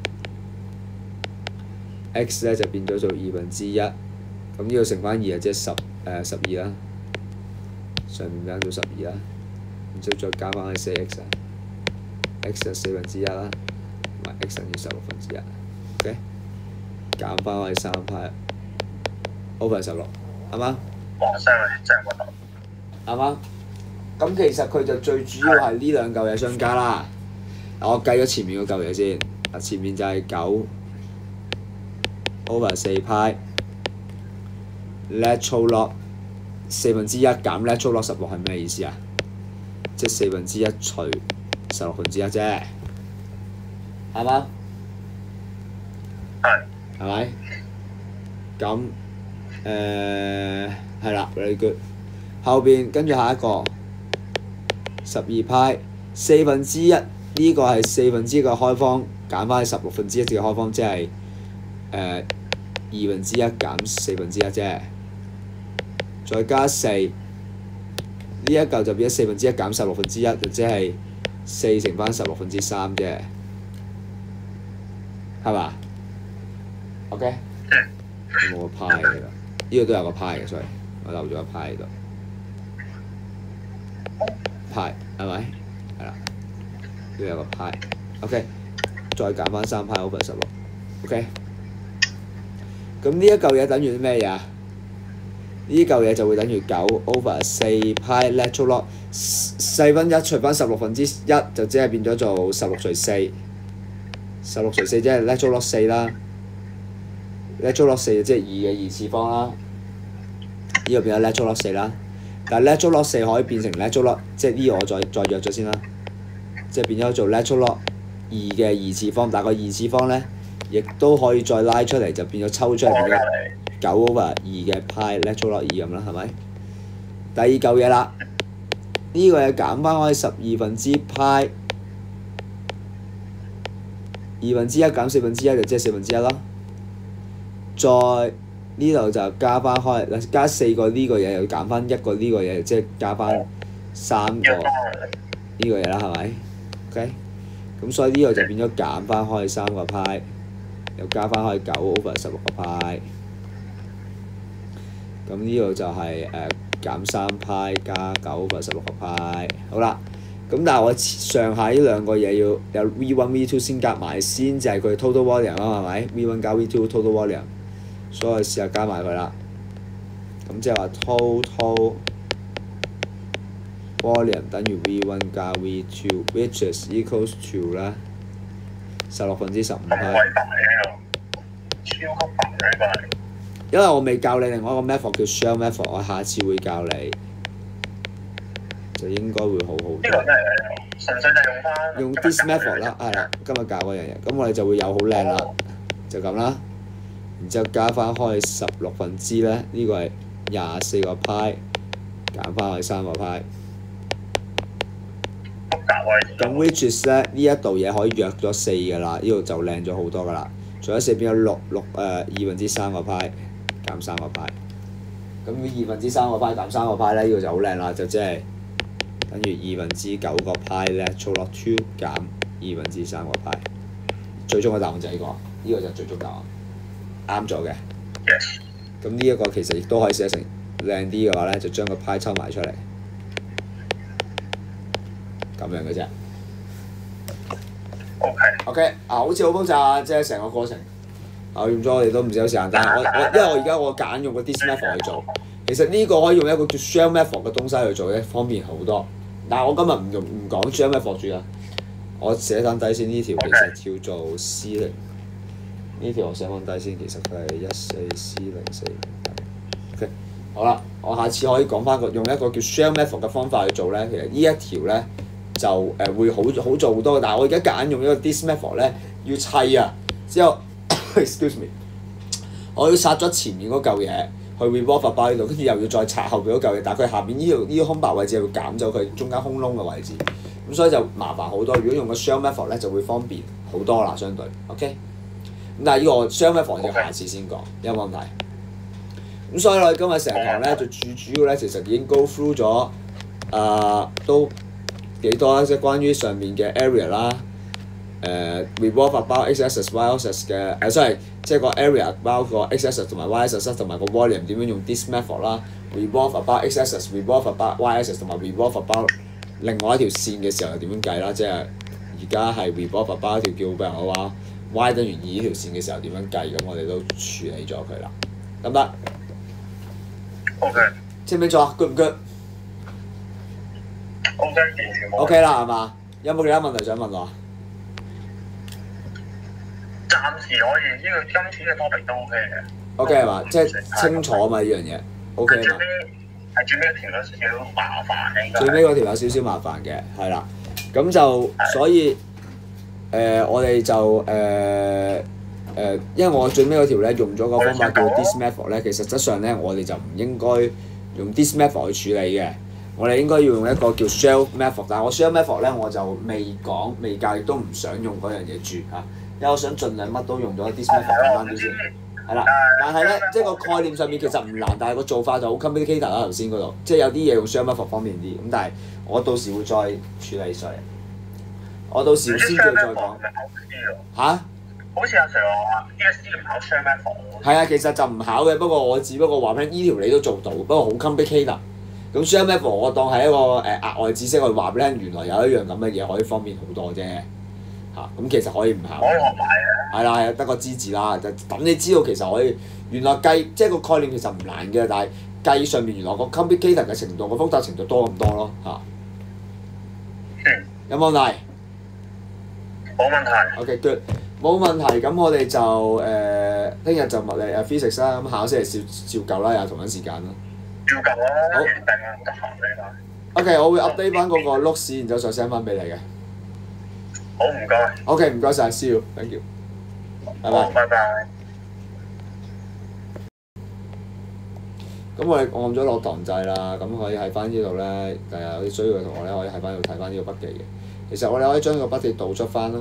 x 咧就變咗做1/2，咁呢個乘翻2啊，即係12啦，上面加到12啦，然之後再加翻去4x 啊 ，x 就1/4啦，同埋 x 等於16/1 ，OK， 減翻去3派/16，啱嗎？ 黃聲啊，真係核突。 啱嗎？咁其實佢就最主要係呢兩嚿嘢相加啦。我計咗前面嗰嚿嘢先，前面就係9/4 派 lateral log 1/4減 lateral log 16係咩意思啊？即係1/4除16/1啫，係嘛？ 係。 係咪？咁係啦 ，very good。後邊跟住下一個12派1/4，呢個係1/4嘅開方減翻去16/1嘅開方，即係2/1減4/1啫。再加4，呢一嚿就變咗1/4減16/1，就即係4乘翻16/3啫，係嘛 ？OK。有冇個派㗎？呢個都有個派嘅，所以我漏咗個派喺度。派係咪？係啦，呢度有個派。OK， 再減翻3派/16。OK， 咁呢一嚿嘢等於啲咩嘢啊？呢嚿嘢就會等於9/4派 lateral log 1/4除翻16/1，就即係變咗做16除4。16除4即係 lateral log 4啦。lateral log 4即係2嘅2次方啦，呢個變咗 lateral log 4啦。但係 lateral log 4可以變成 lateral log， 即係呢個我再約咗先啦，即係變咗做 lateral log 2嘅2次方。但係個2次方咧，亦都可以再拉出嚟，就變咗抽出嚟變咗9/2嘅派 lateral log 2咁啦，係咪？第二嚿嘢啦，呢個嘢減翻開12/派2/1減4/1就即係4/1咯。再呢度就加翻開，加4個呢個嘢，又減翻1個呢個嘢，即係加翻3個呢個嘢啦，係咪 ？OK， 咁所以呢個就變咗減翻開3個派，又加翻開9/16個派。咁呢度就係減3派加9/16個派。好啦，咁咁但係我上下呢兩個嘢要有 V1 V2 先夾埋先至係佢 total volume 啊，係咪 ？V1 加 V2 total volume，所以我試下加埋佢啦。咁即係話 total volume 等於 V1 加 V2，which is equals to 咧16%15%。 咁鬼大呢個，超級大呢個係。 因為我未教你另外一個 method 叫 shell method，我下次會教你，就應該會好好多。 呢個真係純粹就係用 this method 啦，係啦，今日教嗰樣嘢，咁我哋就會有好靚啦，就咁啦。然之後加翻開16%咧，呢個係24個派，減翻去3個派。 複雜位。 咁 which is 咧呢一度嘢可以約咗4㗎啦，呢度就靚咗好多㗎啦。除咗4邊有2/3個派，減3個派。咁2/3個派減3個派咧，呢個就好靚啦，就即係等於9/2個派咧，操落 2 減2/3個派。最終嘅答案就係呢個，呢個就係最終答案，啱咗嘅。 Yes。 咁呢一個其實亦都可以寫成靚啲嘅話咧，就將個派抽埋出嚟，咁樣嘅啫。OK， 好似好複雜啊，即係成個過程。用咗我哋都唔少時間，但係因為我而家我揀用個 this method 去做，其實呢個可以用一個叫 shell method 嘅東西去做咧，方便好多。但係我今日唔講 shell method 住啦，我寫翻低先呢條其實叫做 C0，呢條我寫翻低先，其實佢係14C04。OK， 好啦，我下次可以講翻用一個叫 shell method 嘅方法去做咧，其實呢一條咧就會好做好多。但係我而家夾硬用一個 this method 咧，要砌啊，之後excuse me， 我要拆咗前面嗰嚿嘢去 revolve 包呢度，跟住又要再拆後邊嗰嚿嘢，但係佢下邊呢個空白位置要減走佢中間空窿嘅位置，咁所以就麻煩好多。如果用個 shell method 咧，就會方便好多啦，相對 OK。咁但係呢個 shell method 要下次先講，有冇問題？咁所以我哋今日成堂咧就主要咧，其實已經 go through 咗都幾多啦，即係關於上面嘅 area 啦。revolve 包 x-axis y-axis 嘅sorry， 即係個 area 包個 x-axis 同埋 y-axis 同埋個 volume 點樣用 this method 啦 ，revolve 包 x-axis、revolve 包 y-axis 同埋 revolve 包另外一條線嘅時候係點樣計啦？即係而家係 revolve 包一條叫譬如我話 y 等於2呢條線嘅時候點樣計？咁我哋都處理咗佢啦，得唔得 ？OK。 清唔清楚啊 ？good 唔 good？ OK， 完全冇。 OK 啦，係嘛？有冇其他問題想問我啊？ 暫時可以，呢個今次嘅 topic 都 OK 嘅。 OK 係嘛？即係清楚啊嘛呢樣嘢 OK 嘛？ 係最尾一條有少少麻煩嘅。 最尾嗰條有少少麻煩嘅，係啦。咁就所以我哋就因為我最尾嗰條咧用咗個方法叫 this method 咧，其實質上咧我哋就唔應該用 this method 去處理嘅，我哋應該要用一個叫 shell method。但係我 shell method 咧我就未教，亦都唔想用嗰樣嘢住嚇。因為我想盡量乜都用咗 this method 簡單啲先，係啦。但係咧，即係個概念上面其實唔難，但係個做法就好 complicated 啦。頭先嗰度，即係有啲嘢用 shell method 方便啲。咁但係我到時會再處理上。我到時先再講。嚇？好似阿 Sir 話 DSE 唔考 shell method。 係啊，其實就唔考嘅，不過我只不過話俾依條你都做到，不過好 complicated。咁 shell method 我當係一個額外知識去話俾你聽，原來有一樣咁嘅嘢可以方便好多啫。咁其實可以唔考， 可以學埋嘅。 係啦，係得個知字啦，就等你知道其實可以。原來計即係個概念其實唔難嘅，但係計上面原來個 complicated 嘅程度、個複雜程度多咁多咯嚇。有冇問題？ 冇問題。 OK good， 冇問題。咁我哋就聽日就物理physics 啦，咁下個星期照舊啦，又同一時間啦。 照舊啦， 好。 原定啊，得閒你啦。 OK， 我會 update 翻嗰個 notes，然之後再 send 翻俾你嘅。 好，唔該。 OK， 唔該晒 see you，thank you。拜拜。 拜拜。 咁我哋按咗落堂掣啦，咁可以喺翻呢度咧，第日有啲需要嘅同學咧，可以喺翻度睇翻呢個筆記嘅。其實我哋可以將個筆記導出翻啦。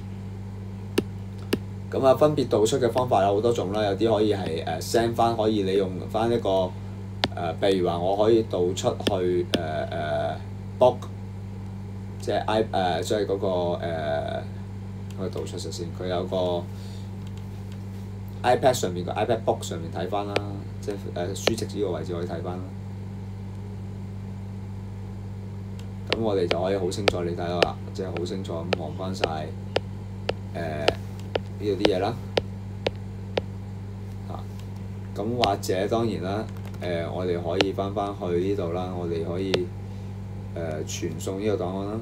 咁啊，分別導出嘅方法有好多種啦，有啲可以係send 翻，可以你用翻一個譬如話我可以導出去book。即係即係嗰個可以導出實先，佢有個 iPad 上面個 iPad book 上面睇翻啦，即係書籍呢個位置可以睇翻啦。 咁我哋就可以好清楚你睇到啦，即係好清楚咁望翻晒呢度啲嘢啦。咁或者當然啦，我哋可以翻去呢度啦，我哋可以傳送呢個檔案啦，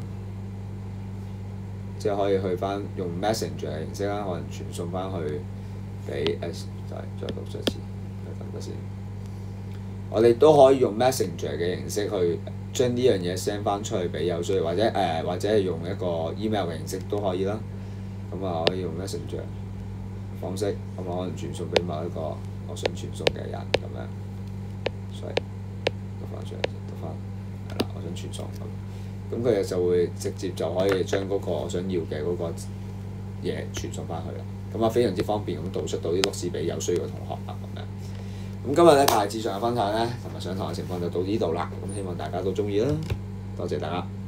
即係可以去翻用 Messenger 嘅形式啦，可能傳送翻去俾再讀一次，等陣先。我哋都可以用 Messenger 嘅形式去將呢樣嘢 send 翻出去俾有需要，或者係用一個 email 嘅形式都可以啦。咁啊可以用 Messenger 方式，咁可能傳送俾某一個我想傳送嘅人咁樣，所以讀翻出嚟，讀翻係啦，我想傳送咁佢哋就會直接就可以將嗰個我想要嘅嗰個嘢傳送翻去啦。咁啊非常之方便咁導出到啲錄事俾有需要嘅同學啊咁樣。咁今日咧大致上嘅分享咧同埋上堂嘅情況就到呢度啦。咁希望大家都中意啦，多謝大家。